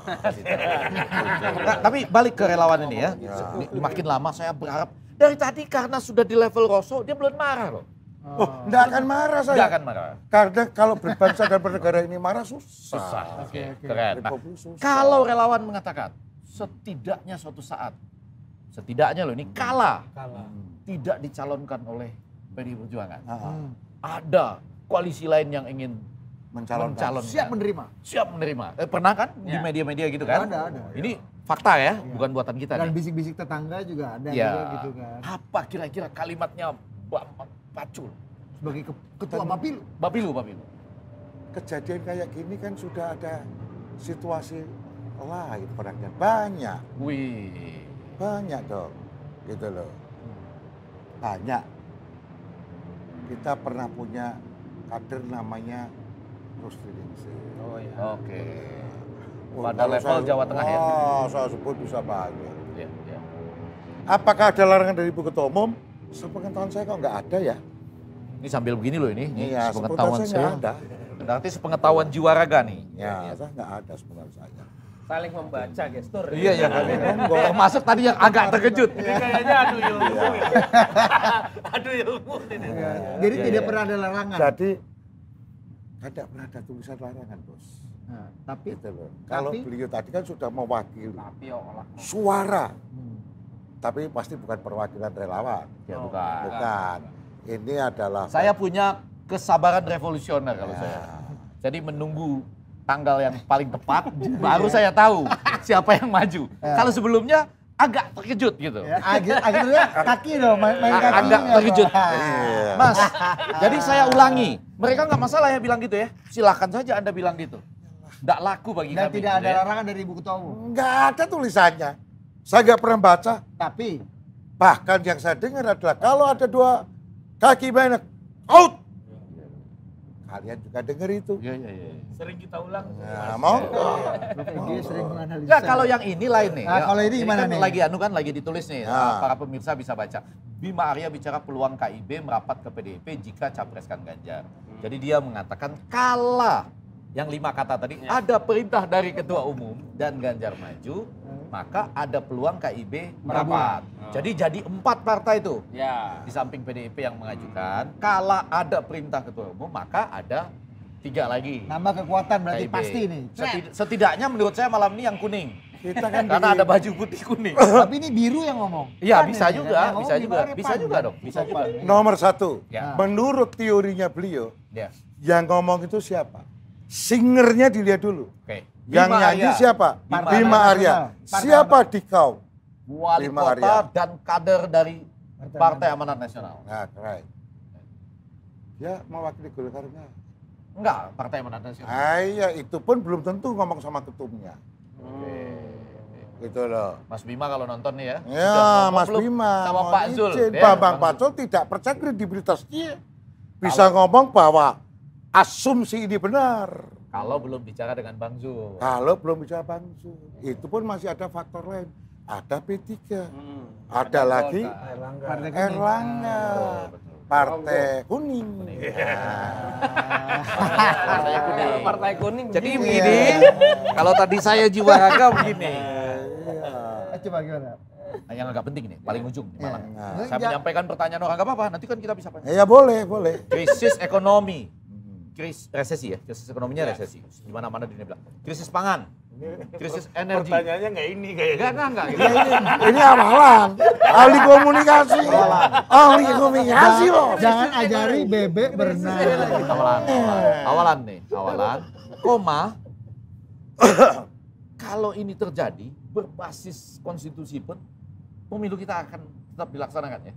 Nah, tapi balik ke relawan ini ya. Ini- ini makin lama saya berharap dari tadi karena sudah di level Rosso dia belum marah loh. Oh, nggak akan marah saya. Tidak akan marah. Karena kalau berbangsa dan bernegara ini marah susah. Susah. Oke, oke. keren. Nah, Republik susah. kalau relawan mengatakan setidaknya suatu saat, setidaknya loh ini kalah, Kalah. tidak dicalonkan oleh P D I Perjuangan. Ah, ah. Hmm. Ada koalisi lain yang ingin mencalonkan. mencalonkan. Siap menerima. Siap menerima. Eh, pernah kan di Ya. media-media gitu kan? Ada, ada. Ini fakta ya, bukan buatan kita Dan nih. bisik-bisik tetangga juga ada Ya. juga gitu kan. Apa kira-kira kalimatnya Bambang Pacul? Sebagai ke- ketua Bapilu. Bapilu, Bapilu. Kejadian kayak gini kan sudah ada situasi lain pernahnya. Banyak, Wih. banyak dong. Gitu loh. Banyak. Kita pernah punya kader namanya Terus Trilingsi. Oh iya. Oke. Oh, Pada kalau level saya- Jawa Tengah ya? Oh, saya sebut bisa banyak. Iya, iya. Apakah ada larangan dari Ibu Ketua Umum? Sepengetahuan saya kok nggak ada ya. Ini sambil begini loh ini. Ini Iya, sepengetahuan sepengetahuan saya saya. nggak ada. Berarti sepengetahuan jiwa raga nih. Ya, saya nggak ada sepengetahuan saya. Saling membaca gestur. Iya, iya. Termasuk tadi yang agak terkejut. Ini kayaknya adu ilmu ya. Adu ilmu ini. Jadi Iya, tidak iya. pernah ada larangan. Jadi tidak pernah ada tulisan larangan, Bos. Nah, tapi Gitu loh. Kalau Tapi- beliau tadi kan sudah mewakili Tapi ya olah. suara. Tapi pasti bukan perwakilan relawan. Ya, Oh, bukan. Bukan. Ini adalah Saya punya kesabaran revolusioner kalau Ya. saya. Jadi menunggu tanggal yang paling tepat, baru saya tahu siapa yang maju. Kalau sebelumnya agak terkejut gitu. ya, agak akhirnya kaki dong, main, main kaki. Agak terkejut. Iya. Mas, jadi saya ulangi. Mereka nggak masalah ya bilang gitu ya. Silahkan saja Anda bilang gitu. Nggak laku bagi Dan kami. tidak gitu ada ya. larangan dari Ibu Ketua Umum. Nggak ada tulisannya. Saya nggak pernah baca. Tapi Bahkan yang saya dengar adalah kalau ada dua kaki banyak, out. Kalian juga dengar itu. Iya, iya, iya. Sering kita ulang. Nah, mau? dia sering menganalisa. Enggak, kalau yang ini lain nih. Nah, ya. kalau ini gimana kan nih? lagi anu kan lagi ditulis nih. Nah. Para pemirsa bisa baca. Bima Arya bicara peluang K I B merapat ke P D I P jika capreskan Ganjar. Jadi dia mengatakan kala yang lima kata tadi ada perintah dari ketua umum dan Ganjar maju, maka ada peluang K I B merapat. Jadi jadi empat partai itu. Ya. Di samping P D I P yang mengajukan, kala ada perintah ketua umum, maka ada tiga lagi. nambah kekuatan berarti K I B. pasti nih. Setid- setidaknya menurut saya malam ini yang kuning. Kita kan Karena di- ada baju putih kuning. Tapi ini biru yang ngomong. Iya Pan bisa ini, juga, yang ngomong bisa Bima juga, Arya bisa Pan, juga kan? dong, bisa juga. Nomor satu, Ya. menurut teorinya beliau, Ya, yang ngomong itu siapa? Singernya dilihat dulu. oke. Yang Bima nyanyi Arya, siapa? Bima Bima Arya. Arya. Partai Siapa Dikau? Wali Bima kota Arya. dan kader dari Partai Amanat Nasional. Nah, keren. Dia mewakili Golkar nggak? Enggak, Partai Amanat Nasional. Ah, iya, itu pun belum tentu ngomong sama ketumnya. Gitu loh. Mas Bima kalau nonton nih ya. Ya, sudah ngomong Mas belum Bima. sama mohon Pak Zul. izin. ya, Bambang Bang Pacul tidak percaya kredibilitas dia. Bisa ngomong bahwa asumsi ini benar. Kalau belum bicara dengan Bang Zul. Kalau belum bicara Bang Zul, itu pun masih ada faktor lain. Ada P tiga, ada lagi Partai kuning. Erlangga, betul. Partai Kuning. Partai kuning. Partai kuning. Jadi begini. begini, kalau tadi saya jiwa raga begini. Eh, Coba gimana? Nah, yang agak penting nih, paling ujung nih malam. Ya. Saya Enggak. menyampaikan pertanyaan orang, nggak apa-apa, nanti kan kita bisa panjang. Ya boleh, boleh. Krisis ekonomi, krisis resesi ya, krisis ekonominya resesi. Di mana-mana dunia bilang. Krisis pangan, krisis energi. Pertanyaannya nggak ini kayaknya. Enggak, enggak, enggak. Ya, ini, ini amalan, ahli komunikasi, ahli komunikasi loh. Jangan ajari bebek berenang. Awalan, awalan, awalan nih, awalan, koma. Kalau ini terjadi, berbasis konstitusi pun, pemilu kita akan tetap dilaksanakan ya.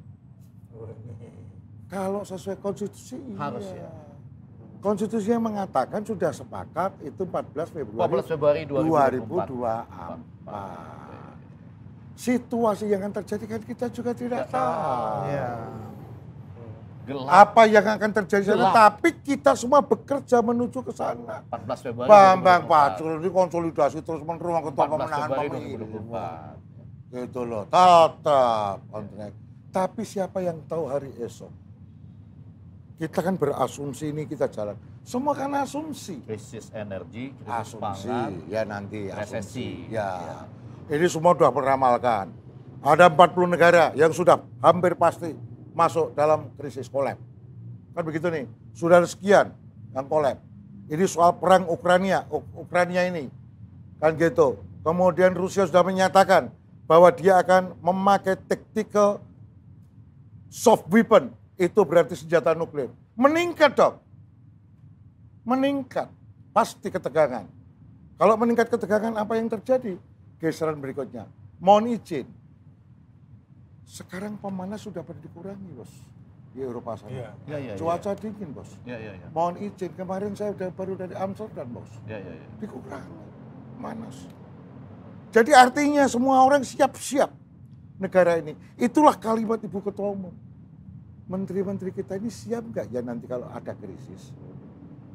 Kalau sesuai konstitusi, Harus iya. ya. Konstitusinya mengatakan sudah sepakat itu empat belas Februari empat belas Februari dua ribu dua puluh empat. dua ribu dua puluh empat. Situasi yang akan terjadi kan kita juga tidak tahu. Gelap Apa yang akan terjadi di sana, Gelap. tapi kita semua bekerja menuju ke sana. empat belas Februari Bambang dua ribu dua puluh empat. Pacul ini konsolidasi terus menerus ketua empat belas pemenangan Februari dua ribu pemilu. dua puluh empat. Gitu loh, tetap kontrak. Tapi siapa yang tahu hari esok? Kita kan berasumsi ini kita jalan. Semua kan asumsi. Krisis energi, krisis Asumsi, pangan, ya nanti resesi. asumsi. Ya. Ini semua sudah beramalkan. Ada empat puluh negara yang sudah hampir pasti masuk dalam krisis kolab. Kan begitu nih, sudah ada sekian yang kolab. Ini soal perang Ukraina, Uk- Ukraina ini. Kan gitu. Kemudian Rusia sudah menyatakan bahwa dia akan memakai tactical soft weapon. Itu berarti senjata nuklir. Meningkat dong. Meningkat. Pasti ketegangan. Kalau meningkat ketegangan apa yang terjadi? Geseran berikutnya. Mohon izin. Sekarang pemanas sudah pada dikurangi bos. Di Eropa sana. Iya. Ya, ya, Cuaca dingin bos. Ya, ya, ya. Mohon izin. Kemarin saya udah baru dari Amsterdam bos. Ya, ya, ya. Dikurangi. Panas. Jadi artinya semua orang siap-siap negara ini. Itulah kalimat Ibu Ketua Umum. Menteri-menteri kita ini siap nggak ya nanti kalau ada krisis?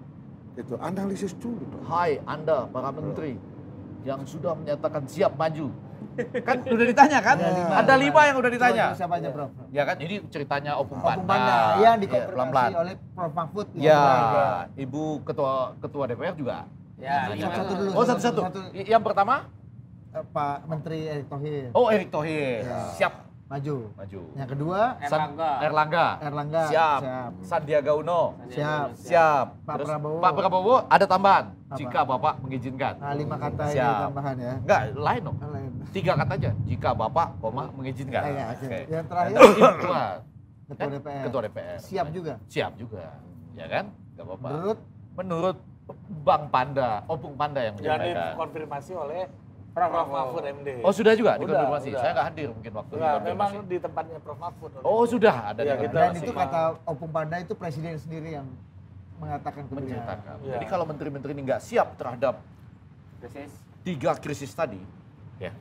Gitu, analisis dulu dong. Hai Anda para menteri yang sudah menyatakan siap maju. Kan udah ditanya kan? Ada lima. Ada lima yang udah ditanya. Terus siapa aja, Prof? Ya kan, ini ceritanya Opung Opung Panda. Panda yang Ya, dikonfirmasi pelan-pelan. oleh Prof Mahfud. Ya, Ibu Ketua Ketua D P R juga. Ya, Nanya. satu dulu. Oh, satu-satu. Satu. I- Yang pertama, Eh, Pak Menteri Erick Thohir oh Erick Thohir. Ya. Siap maju. maju. Yang kedua San- Erlangga. Erlangga. Erlangga. Siap. Siap. Sandiaga Uno. Siap. Siap. Pak Terus Prabowo. Pak Prabowo ada tambahan. Apa? Jika Bapak mengizinkan. Nah, lima kata ini Siap. tambahan ya. Enggak, lain dong. Yang lain. Tiga kata aja. Jika Bapak, koma, mengizinkan. Ah, iya, oke. Oke. Yang terakhir Dan kedua, Ketua kan? D P R. Ketua D P R. Siap juga. Siap juga. Ya kan? Gak apa-apa. Menurut Menurut Bang Panda, Opung Panda yang Yang menyampaikan. dikonfirmasi oleh Prof Mahfud M D. Oh sudah juga Udah, dikonfirmasi. udah. Saya nggak hadir mungkin waktu Enggak, dikonfirmasi. memang di tempatnya Prof Mahfud. Oh sudah ada Iya, di kita- dan konfirmasi. itu kata Opung Panda itu presiden sendiri yang mengatakan ke beliau. menceritakan. Iya. Jadi kalau menteri-menteri ini nggak siap terhadap Krisis. tiga krisis tadi, ya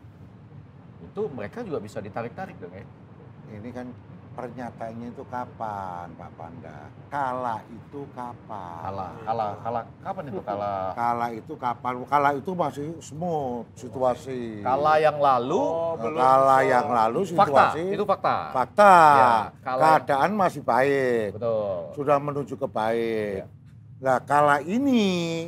itu mereka juga bisa ditarik-tarik dong ya. Ini kan pernyataannya itu kapan, Pak Panda? Kala itu kapan? Kalah, kalah, kalah. Kapan itu kalah? Kala itu kapan? Kala itu masih smooth situasi. Kalah yang lalu, Oh, belum. Kala yang lalu fakta. situasi. Itu fakta. fakta. Ya, kala- Keadaan masih baik. Betul. Sudah menuju ke baik. Ya. Nah, kala ini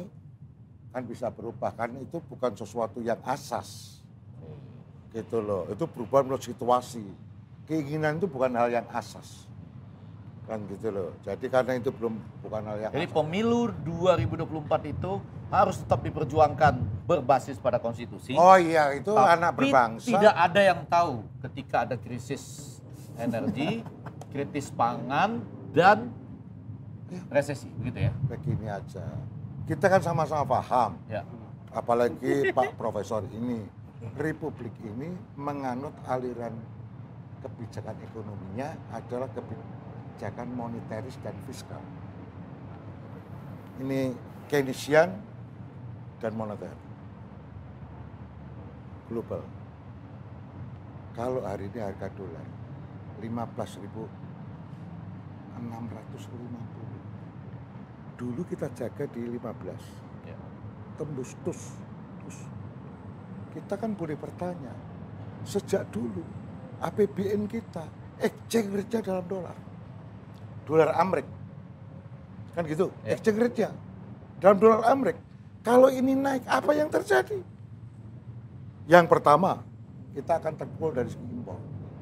kan bisa berubah, kan itu bukan sesuatu yang asas. Gitu loh, itu berubah menurut situasi. Keinginan itu bukan hal yang asas. Kan gitu loh. Jadi karena itu belum bukan hal yang Jadi asas. pemilu dua ribu dua puluh empat itu harus tetap diperjuangkan berbasis pada konstitusi. Oh iya, itu Tapi anak berbangsa. tidak ada yang tahu ketika ada krisis energi, krisis pangan, dan resesi, begitu ya? Begini aja. Kita kan sama-sama paham. Ya. Apalagi Pak Profesor ini. Republik ini menganut aliran kebijakan ekonominya adalah kebijakan monetaris dan fiskal. Ini Keynesian dan moneter. Global. Kalau hari ini harga dolar lima belas ribu enam ratus lima puluh. Dulu kita jaga di lima belas. Ya. Tembus tus. Tus. Kita kan boleh bertanya, sejak dulu A P B N kita exchange rate-nya dalam dolar. Dolar Amerik. Kan gitu, Ya. exchange rate-nya dalam dolar Amerik. Kalau ini naik, apa yang terjadi? Yang pertama, kita akan terpukul dari segi impor.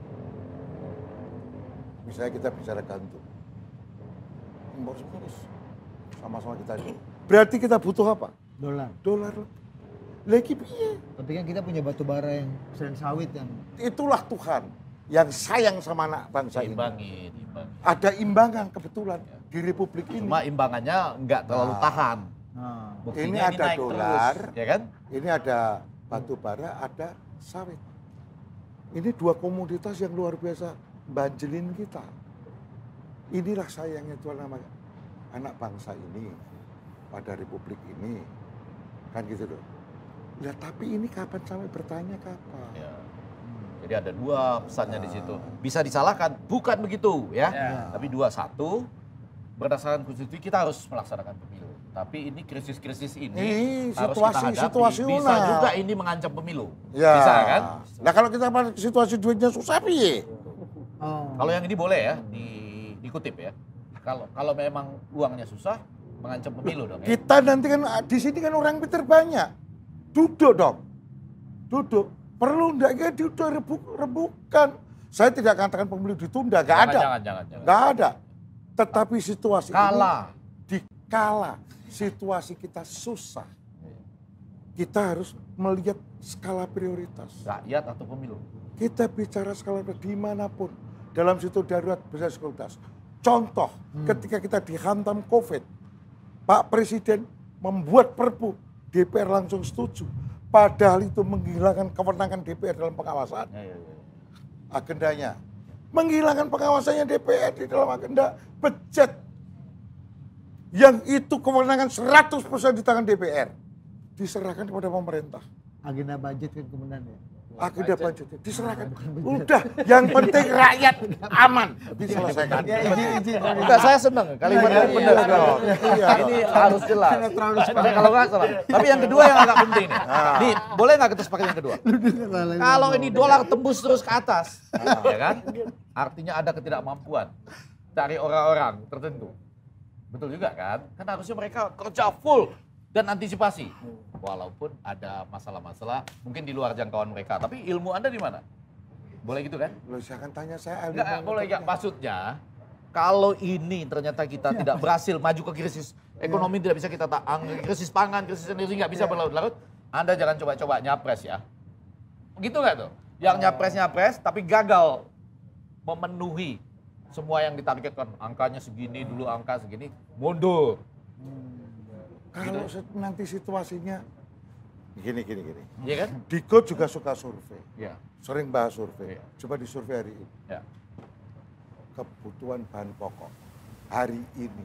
Misalnya kita bicara gantung. Impor terus. Sama-sama kita itu. Berarti kita butuh apa? Dolar. Dolar. Lagi piye? Tapi kan kita punya batu bara yang selain sawit yang Itulah Tuhan yang sayang sama anak bangsa ini. Imbangi, imbangi. Ada imbangan kebetulan di Republik ini. Cuma imbangannya nggak terlalu Nah. tahan. nah, Buktinya Ini ini, ada naik dolar. terus, ya kan? Ini ada batu bara, ada sawit. Ini dua komoditas yang luar biasa banjelin kita. Inilah sayangnya Tuhan sama anak bangsa ini pada Republik ini. Kan gitu loh. Ya tapi ini kapan sampai bertanya kapan? Ya. Jadi ada dua pesannya di situ. Bisa disalahkan, bukan begitu ya. Ya. Tapi dua satu berdasarkan konstitusi kita harus melaksanakan pemilu. Tapi ini krisis-krisis ini Ini harus situasi- kita hadapi. situasi Bisa unak. juga ini mengancam pemilu. Ya. Bisa kan? Nah kalau kita pada situasi duitnya susah piye? oh, Kalau yang ini boleh ya di, dikutip ya. Kalau kalau memang uangnya susah mengancam pemilu dong ya. Kita nanti kan di sini kan orang pinter banyak. Duduk dong. Duduk. Perlu enggak ya duduk rebuk, rebukan. Saya tidak katakan pemilu ditunda, enggak Jangan, ada. Jangan, jangan, jangan. Enggak ada. Tetapi situasi Kalah. ini dikala situasi kita susah. Kita harus melihat skala prioritas. Rakyat atau pemilu. Kita bicara skala prioritas dimanapun. Dalam situ darurat bisa sekuritas. Contoh, ketika kita dihantam COVID, Pak Presiden membuat perpu, D P R langsung setuju. Padahal itu menghilangkan kewenangan D P R dalam pengawasan. Ya, ya, ya. Agendanya. Menghilangkan pengawasannya D P R di dalam agenda bejat. Yang itu kewenangan seratus persen di tangan D P R. Diserahkan kepada pemerintah. agenda budget kan kemudian ya. agenda budgetnya diserahkan. Udah, yang penting rakyat aman, diselesaikan. Ya, izin, izin. Enggak, saya senang kalimat Iya, yang benar iya, dong. iya. Ini harus jelas. Terlalu Tapi kalau nggak salah. Tapi yang kedua yang agak penting nih. Nih, boleh nggak kita sepakat yang kedua? Kalau ini dolar tembus terus ke atas, ya kan? Artinya ada ketidakmampuan dari orang-orang tertentu. Betul juga kan? Kan harusnya mereka kerja full dan antisipasi. Walaupun ada masalah-masalah mungkin di luar jangkauan mereka. Tapi ilmu Anda di mana? Boleh gitu kan? Loh, jangan tanya saya. Enggak, boleh enggak. Maksudnya, kalau ini ternyata kita tidak berhasil maju ke krisis ekonomi, tidak bisa kita taang, krisis pangan, krisis energi nggak bisa berlarut-larut, Anda jangan coba-coba nyapres ya. Gitu nggak tuh? Yang nyapres-nyapres tapi gagal memenuhi semua yang ditargetkan. Angkanya segini, dulu angka segini, mundur. Kalau nanti situasinya gini, gini, gini. Iya kan? Diko juga suka survei. Iya. Sering bahas survei. Iya. Coba di survei hari ini. Ya. Kebutuhan bahan pokok hari ini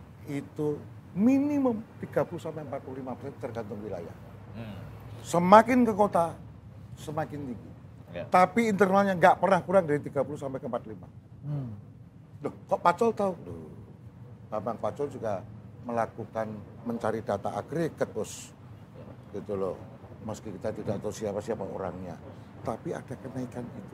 itu minimum tiga puluh sampai empat puluh lima persen tergantung wilayah. Hmm. Semakin ke kota, semakin tinggi. Ya. Tapi internalnya nggak pernah kurang dari tiga puluh sampai ke empat puluh lima. Hmm. Loh, kok Pacol tahu? Loh, Bambang Pacol juga melakukan mencari data agregat, bos. Gitu loh. Meski kita tidak tahu siapa-siapa orangnya. Tapi ada kenaikan itu.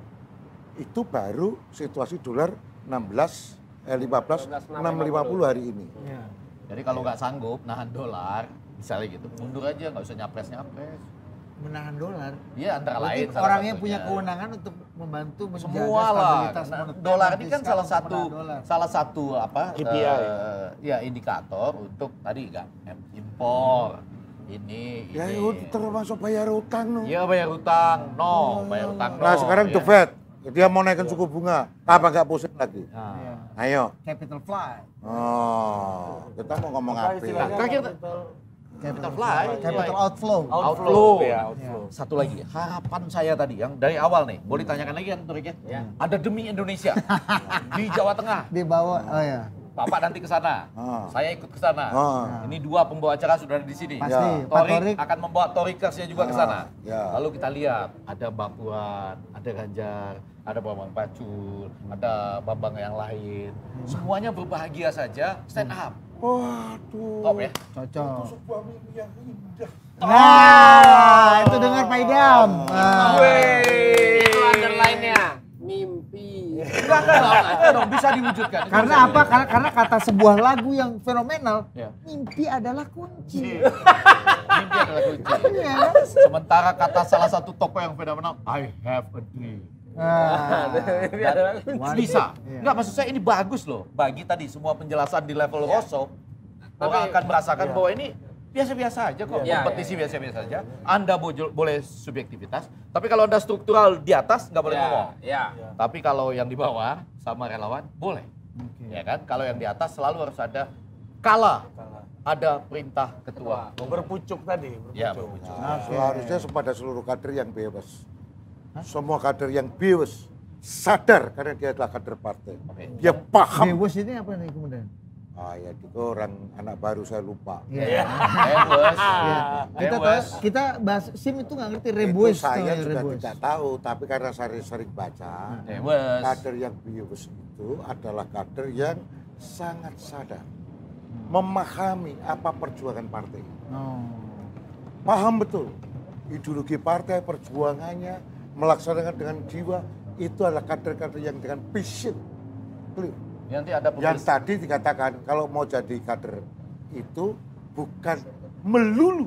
Itu baru situasi dolar enam belas, eh lima belas, enam lima puluh hari ini. Ya. Jadi kalau nggak sanggup nahan dolar, misalnya gitu, mundur aja, nggak usah nyapres-nyapres. Menahan dolar. Iya, antara Berarti lain. salah orang yang satunya. punya kewenangan untuk membantu menjaga Semua lah. stabilitas Nah, moneter dolar dan ini kan fiskal salah untuk satu menahan dolar. salah satu apa? K P I. eh, ya indikator untuk tadi enggak impor. Ini Ya ini. itu termasuk bayar utang. No. Iya bayar utang, no, bayar utang no. Nah sekarang ya. The Fed, dia mau naikin suku bunga, apa nggak pusing lagi? Nah, Ayo. Capital fly. Oh, kita mau ngomong apa? Nah, terakhir capital fly, Capital outflow. outflow. Ya, outflow. Satu lagi, harapan saya tadi yang dari awal nih, boleh ditanyakan lagi kan Turik ya? Ada demi Indonesia di Jawa Tengah. Di bawah, oh ya. Bapak nanti ke sana, Ah. saya ikut ke sana. Ah. Ini dua pembawa acara sudah ada di sini. Pasti, Ya. Pak Torik Torik. akan membawa Torikersnya juga ke sana. Ya. Lalu kita lihat ada Mbak Puan, ada Ganjar, ada Bambang Pacul, ada Bambang yang lain. Semuanya berbahagia saja, stand up. Waduh. Top ya. Cocok. Sebuah mimpi yang indah. Nah, itu dengar Pak Idam. Nah. Itu underline-nya. Mimpi. Enggak, enggak, enggak dong, bisa diwujudkan. Itu Karena bisa apa? Karena, karena kata sebuah lagu yang fenomenal, Ya. mimpi adalah kunci. Mimpi adalah kunci. Iya. Sementara kata salah satu tokoh yang fenomenal, I have a dream. Nah, Dan bisa. Iya. Enggak, maksud saya ini bagus loh. Bagi tadi semua penjelasan di level Rosso, orang akan merasakan bahwa ini biasa-biasa aja kok. Iya, Kompetisi biasa-biasa aja. Anda bo- boleh subjektivitas, tapi kalau Anda struktural di atas nggak boleh ngomong. Ya. Tapi kalau yang di bawah sama relawan boleh. Ya kan? Kalau yang di atas selalu harus ada kala ada perintah ketua. Berpucuk tadi. Berpucuk. Ya, berpucuk. Nah, seharusnya pada seluruh kader yang bebas. Semua kader yang bebas sadar karena dia adalah kader partai. Oke. Dia paham. Bebus ini apa nih kemudian? Ah ya, itu orang anak baru saya lupa. Iya. Bebas. Kita tahu, Bebas. kita bahas SIM itu nggak ngerti Itu rebus. saya tuh, juga rebus. tidak tahu, tapi karena saya sering baca, Bebas. kader yang bebas itu adalah kader yang sangat sadar, memahami apa perjuangan partai. Oh. Paham betul ideologi partai, perjuangannya, melaksanakan dengan jiwa, itu adalah kader-kader yang dengan vision clear. Nanti ada Yang pemilih. tadi dikatakan kalau mau jadi kader itu bukan melulu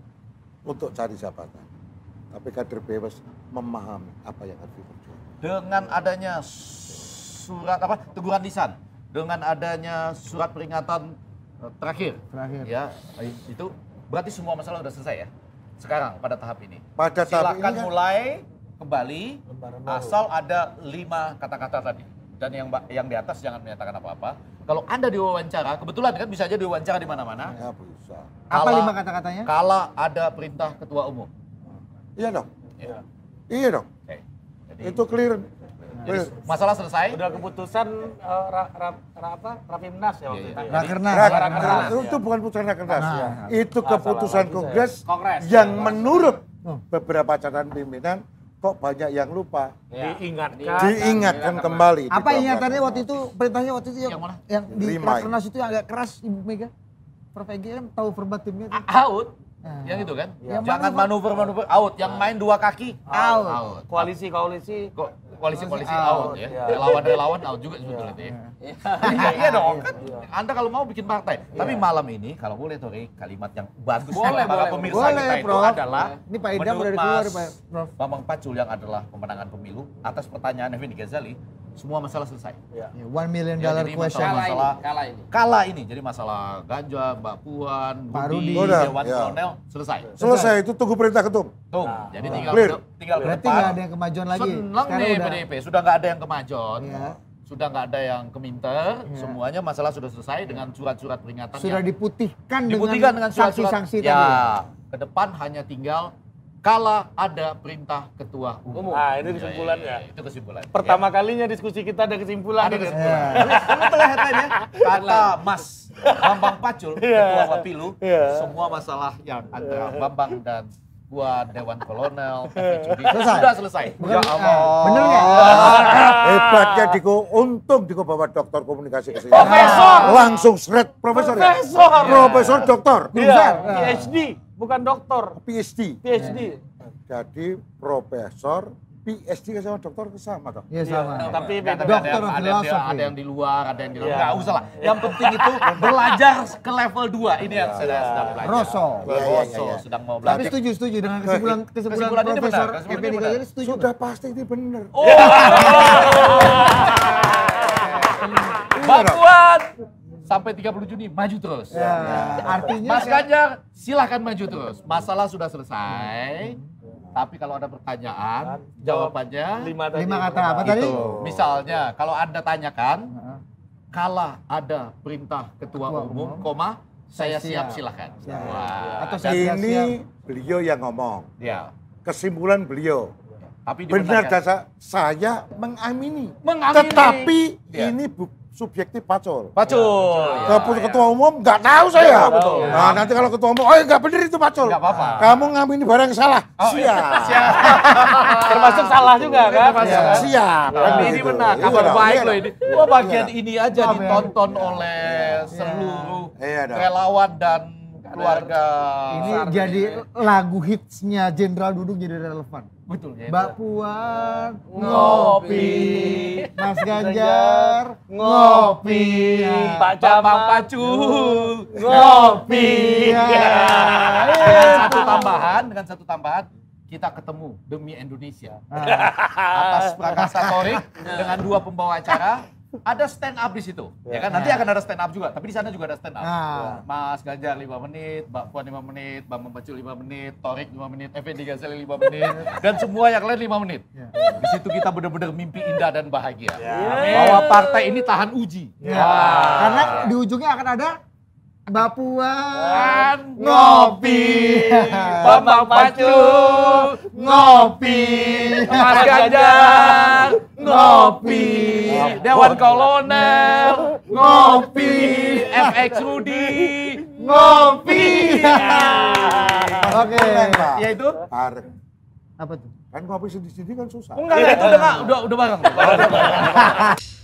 untuk cari jabatan, tapi kader bebas memahami apa yang harus diperjuangkan. Dengan adanya surat apa teguran lisan, dengan adanya surat peringatan eh, terakhir, Terakhir. ya itu berarti semua masalah sudah selesai ya. Sekarang pada tahap ini, Pada tahap silakan ini kan- mulai kembali Lembaran baru. asal ada lima kata-kata tadi. Dan yang ba- yang di atas jangan menyatakan apa-apa. Kalau Anda diwawancara, kebetulan kan bisa aja diwawancara di mana-mana. Ya bisa. Apa Kala- lima kata-katanya? Kala ada perintah ketua umum. Iya dong, Ya. iya dong. Oke. Jadi, Itu clear. jadi Clear. masalah selesai. Udah keputusan eh, ra, ra, ra, apa? Rapimnas ya waktu Iya, itu. iya. ya? Rakernas. Rakernas. Rakernas, Itu ya. bukan putusan Rakernas. Nah. Itu Ah, keputusan salah lagi Kongres Kongres. yang menurut Oh. beberapa catatan pimpinan kok banyak yang lupa. Ya. Diingatkan. Diingatkan kembali. Apa diingatkan ingatannya waktu kembali. itu, perintahnya waktu itu yang, Yang mana? yang di Remind. Rakernas itu yang agak keras Ibu Mega? Prof Egi kan tahu verbatimnya tuh. Out. Nah. Yang itu kan? Yang Jangan manuver- manuver-manuver out. Yang main dua kaki Out. out. Koalisi-koalisi. Kok koalisi-koalisi Out. out ya. Iya. Relawan-relawan out juga sebetulnya itu ya. Iya, iya dong. Kan Anda kalau mau bikin partai. Tapi malam ini kalau boleh Tori, kalimat yang bagus Boleh, para boleh. pemirsa Boleh, kita itu Prof. adalah Ini Pak Idam menurut udah keluar, Mas Pak Prof. Bambang Pacul yang adalah pemenangan pemilu atas pertanyaan Effendi Ghazali, semua masalah selesai. Ya, one million Ya, dollar jadi question. Kalah ini, Masalah- kalah ini. Kala ini, jadi masalah Ganja, Mbak Puan, Pak Budi, Rudi. Udah, Dewan ya. Kolonel, selesai. Selesai itu tunggu perintah ketum. Tuh, jadi tinggal Clear. ke, tinggal ke Berarti depan. nggak ada yang kemajuan lagi. Seneng Sekarang nih udah. P D I P, sudah nggak ada yang kemajon, Iya. sudah nggak ada yang keminter, Iya. semuanya masalah sudah selesai dengan surat-surat peringatan Sudah yang diputihkan, dibuktikan dengan surat-surat. sanksi-sanksi Ya, tadi. ke depan hanya tinggal kala ada perintah ketua umum. Nah, ini Ya, kesimpulannya. ya, ya, itu kesimpulan. Pertama kalinya diskusi kita ada kesimpulan. Ada ini. kesimpulan. Kamu telah headline-nya, kata Mas Bambang Pacul, Iya. Ketua Wapilu, Iya. semua masalah yang antara Bambang dan gua Dewan Kolonel, F H U D, Selesai. sudah selesai. Bukan- Ya Allah. Bener nggak? Hebatnya Diko, untung Diko bawa dokter komunikasi ke sini. Profesor. Langsung seret profesor. ya? Profesor. Profesor dokter. Iya, P H D, bukan dokter. P H D. P H D. Jadi profesor, P H D sama dokter sama dong. Ya sama. Tapi Nggak, beda. tapi ada, Doctor yang, of ada, yang, Philosophy. ada yang di luar, ada yang di dalam. Iya. Nggak usah lah. Yang penting itu belajar ke level dua. Ini yang saya sedang belajar. Rosso. Iya, iya, Rosso iya. sedang mau Tapi belajar. setuju, setuju dengan kesimpulan kesimpulan Kesimpulan ini Profesor benar, kesimpulan Effendi ini benar. Ghazali, setuju. Sudah pasti ini benar. Mbak Puan, sampai tiga puluh Juni maju terus. Ya, artinya Mas kan- Ganjar, silahkan maju terus. Masalah sudah selesai. Tapi kalau ada pertanyaan, jawabannya Lima tadi. lima kata apa tadi? itu. Misalnya, kalau Anda tanyakan, kala ada perintah ketua Ketua umum, umum, koma, saya siap. siap silahkan. Siap. Wah, Atau dan- saya- Ini beliau yang ngomong. ya. Kesimpulan beliau. Tapi Benar dibenarkan. dasar saya mengamini. Mengamini. Tetapi Ya. ini bu, subjektif Pacul. Pacul. Ke Ya, ketua umum nggak tahu saya. betul. Nah, nanti kalau ketua umum, oh nggak benar itu Pacul. Nggak apa-apa. Kamu ngamini barang salah. Oh, Siap. Siap. Termasuk salah juga kan? Termasuk. Iya. Siap. Tapi Kan ini begitu. benar, Iya kabar dong, baik iya loh dong. ini. Wah, bagian Iya. ini aja Maaf ya. ditonton oleh seluruh Iya dong. relawan dan keluarga. Ini besar jadi ini. lagu hitsnya Jenderal Dudung jadi relevan. Betul ya. Mbak Puan Ngopi. Mas Ganjar ngopi, Pak Bambang Camat Pacul ngopi. Ya. Dengan satu tambahan, dengan satu tambahan, kita ketemu demi Indonesia. Atas Prakasa Torik dengan dua pembawa acara, ada stand up di situ. Ya kan nanti akan ada stand up juga, tapi di sana juga ada stand up. Nah. Mas Ganjar lima menit, Mbak Puan lima menit, Bambang Pacul lima menit, Torik lima menit, Effendi Ghazali lima menit, dan semua yang lain lima menit. Di situ kita benar-benar mimpi indah dan bahagia. Bahwa partai ini tahan uji. Ya. Wah. Karena di ujungnya akan ada Mbak Puan ngopi, Bambang Pacul ngopi, Mas Ganjar ngopi, Dewan Kolonel ngopi, F X Rudi ngopi. Oke. Ya itu? Bareng. Apa tuh? Kan ngopi sendiri-sendiri kan susah. Enggak, enggak, itu udah, nggak- udah, udah bareng.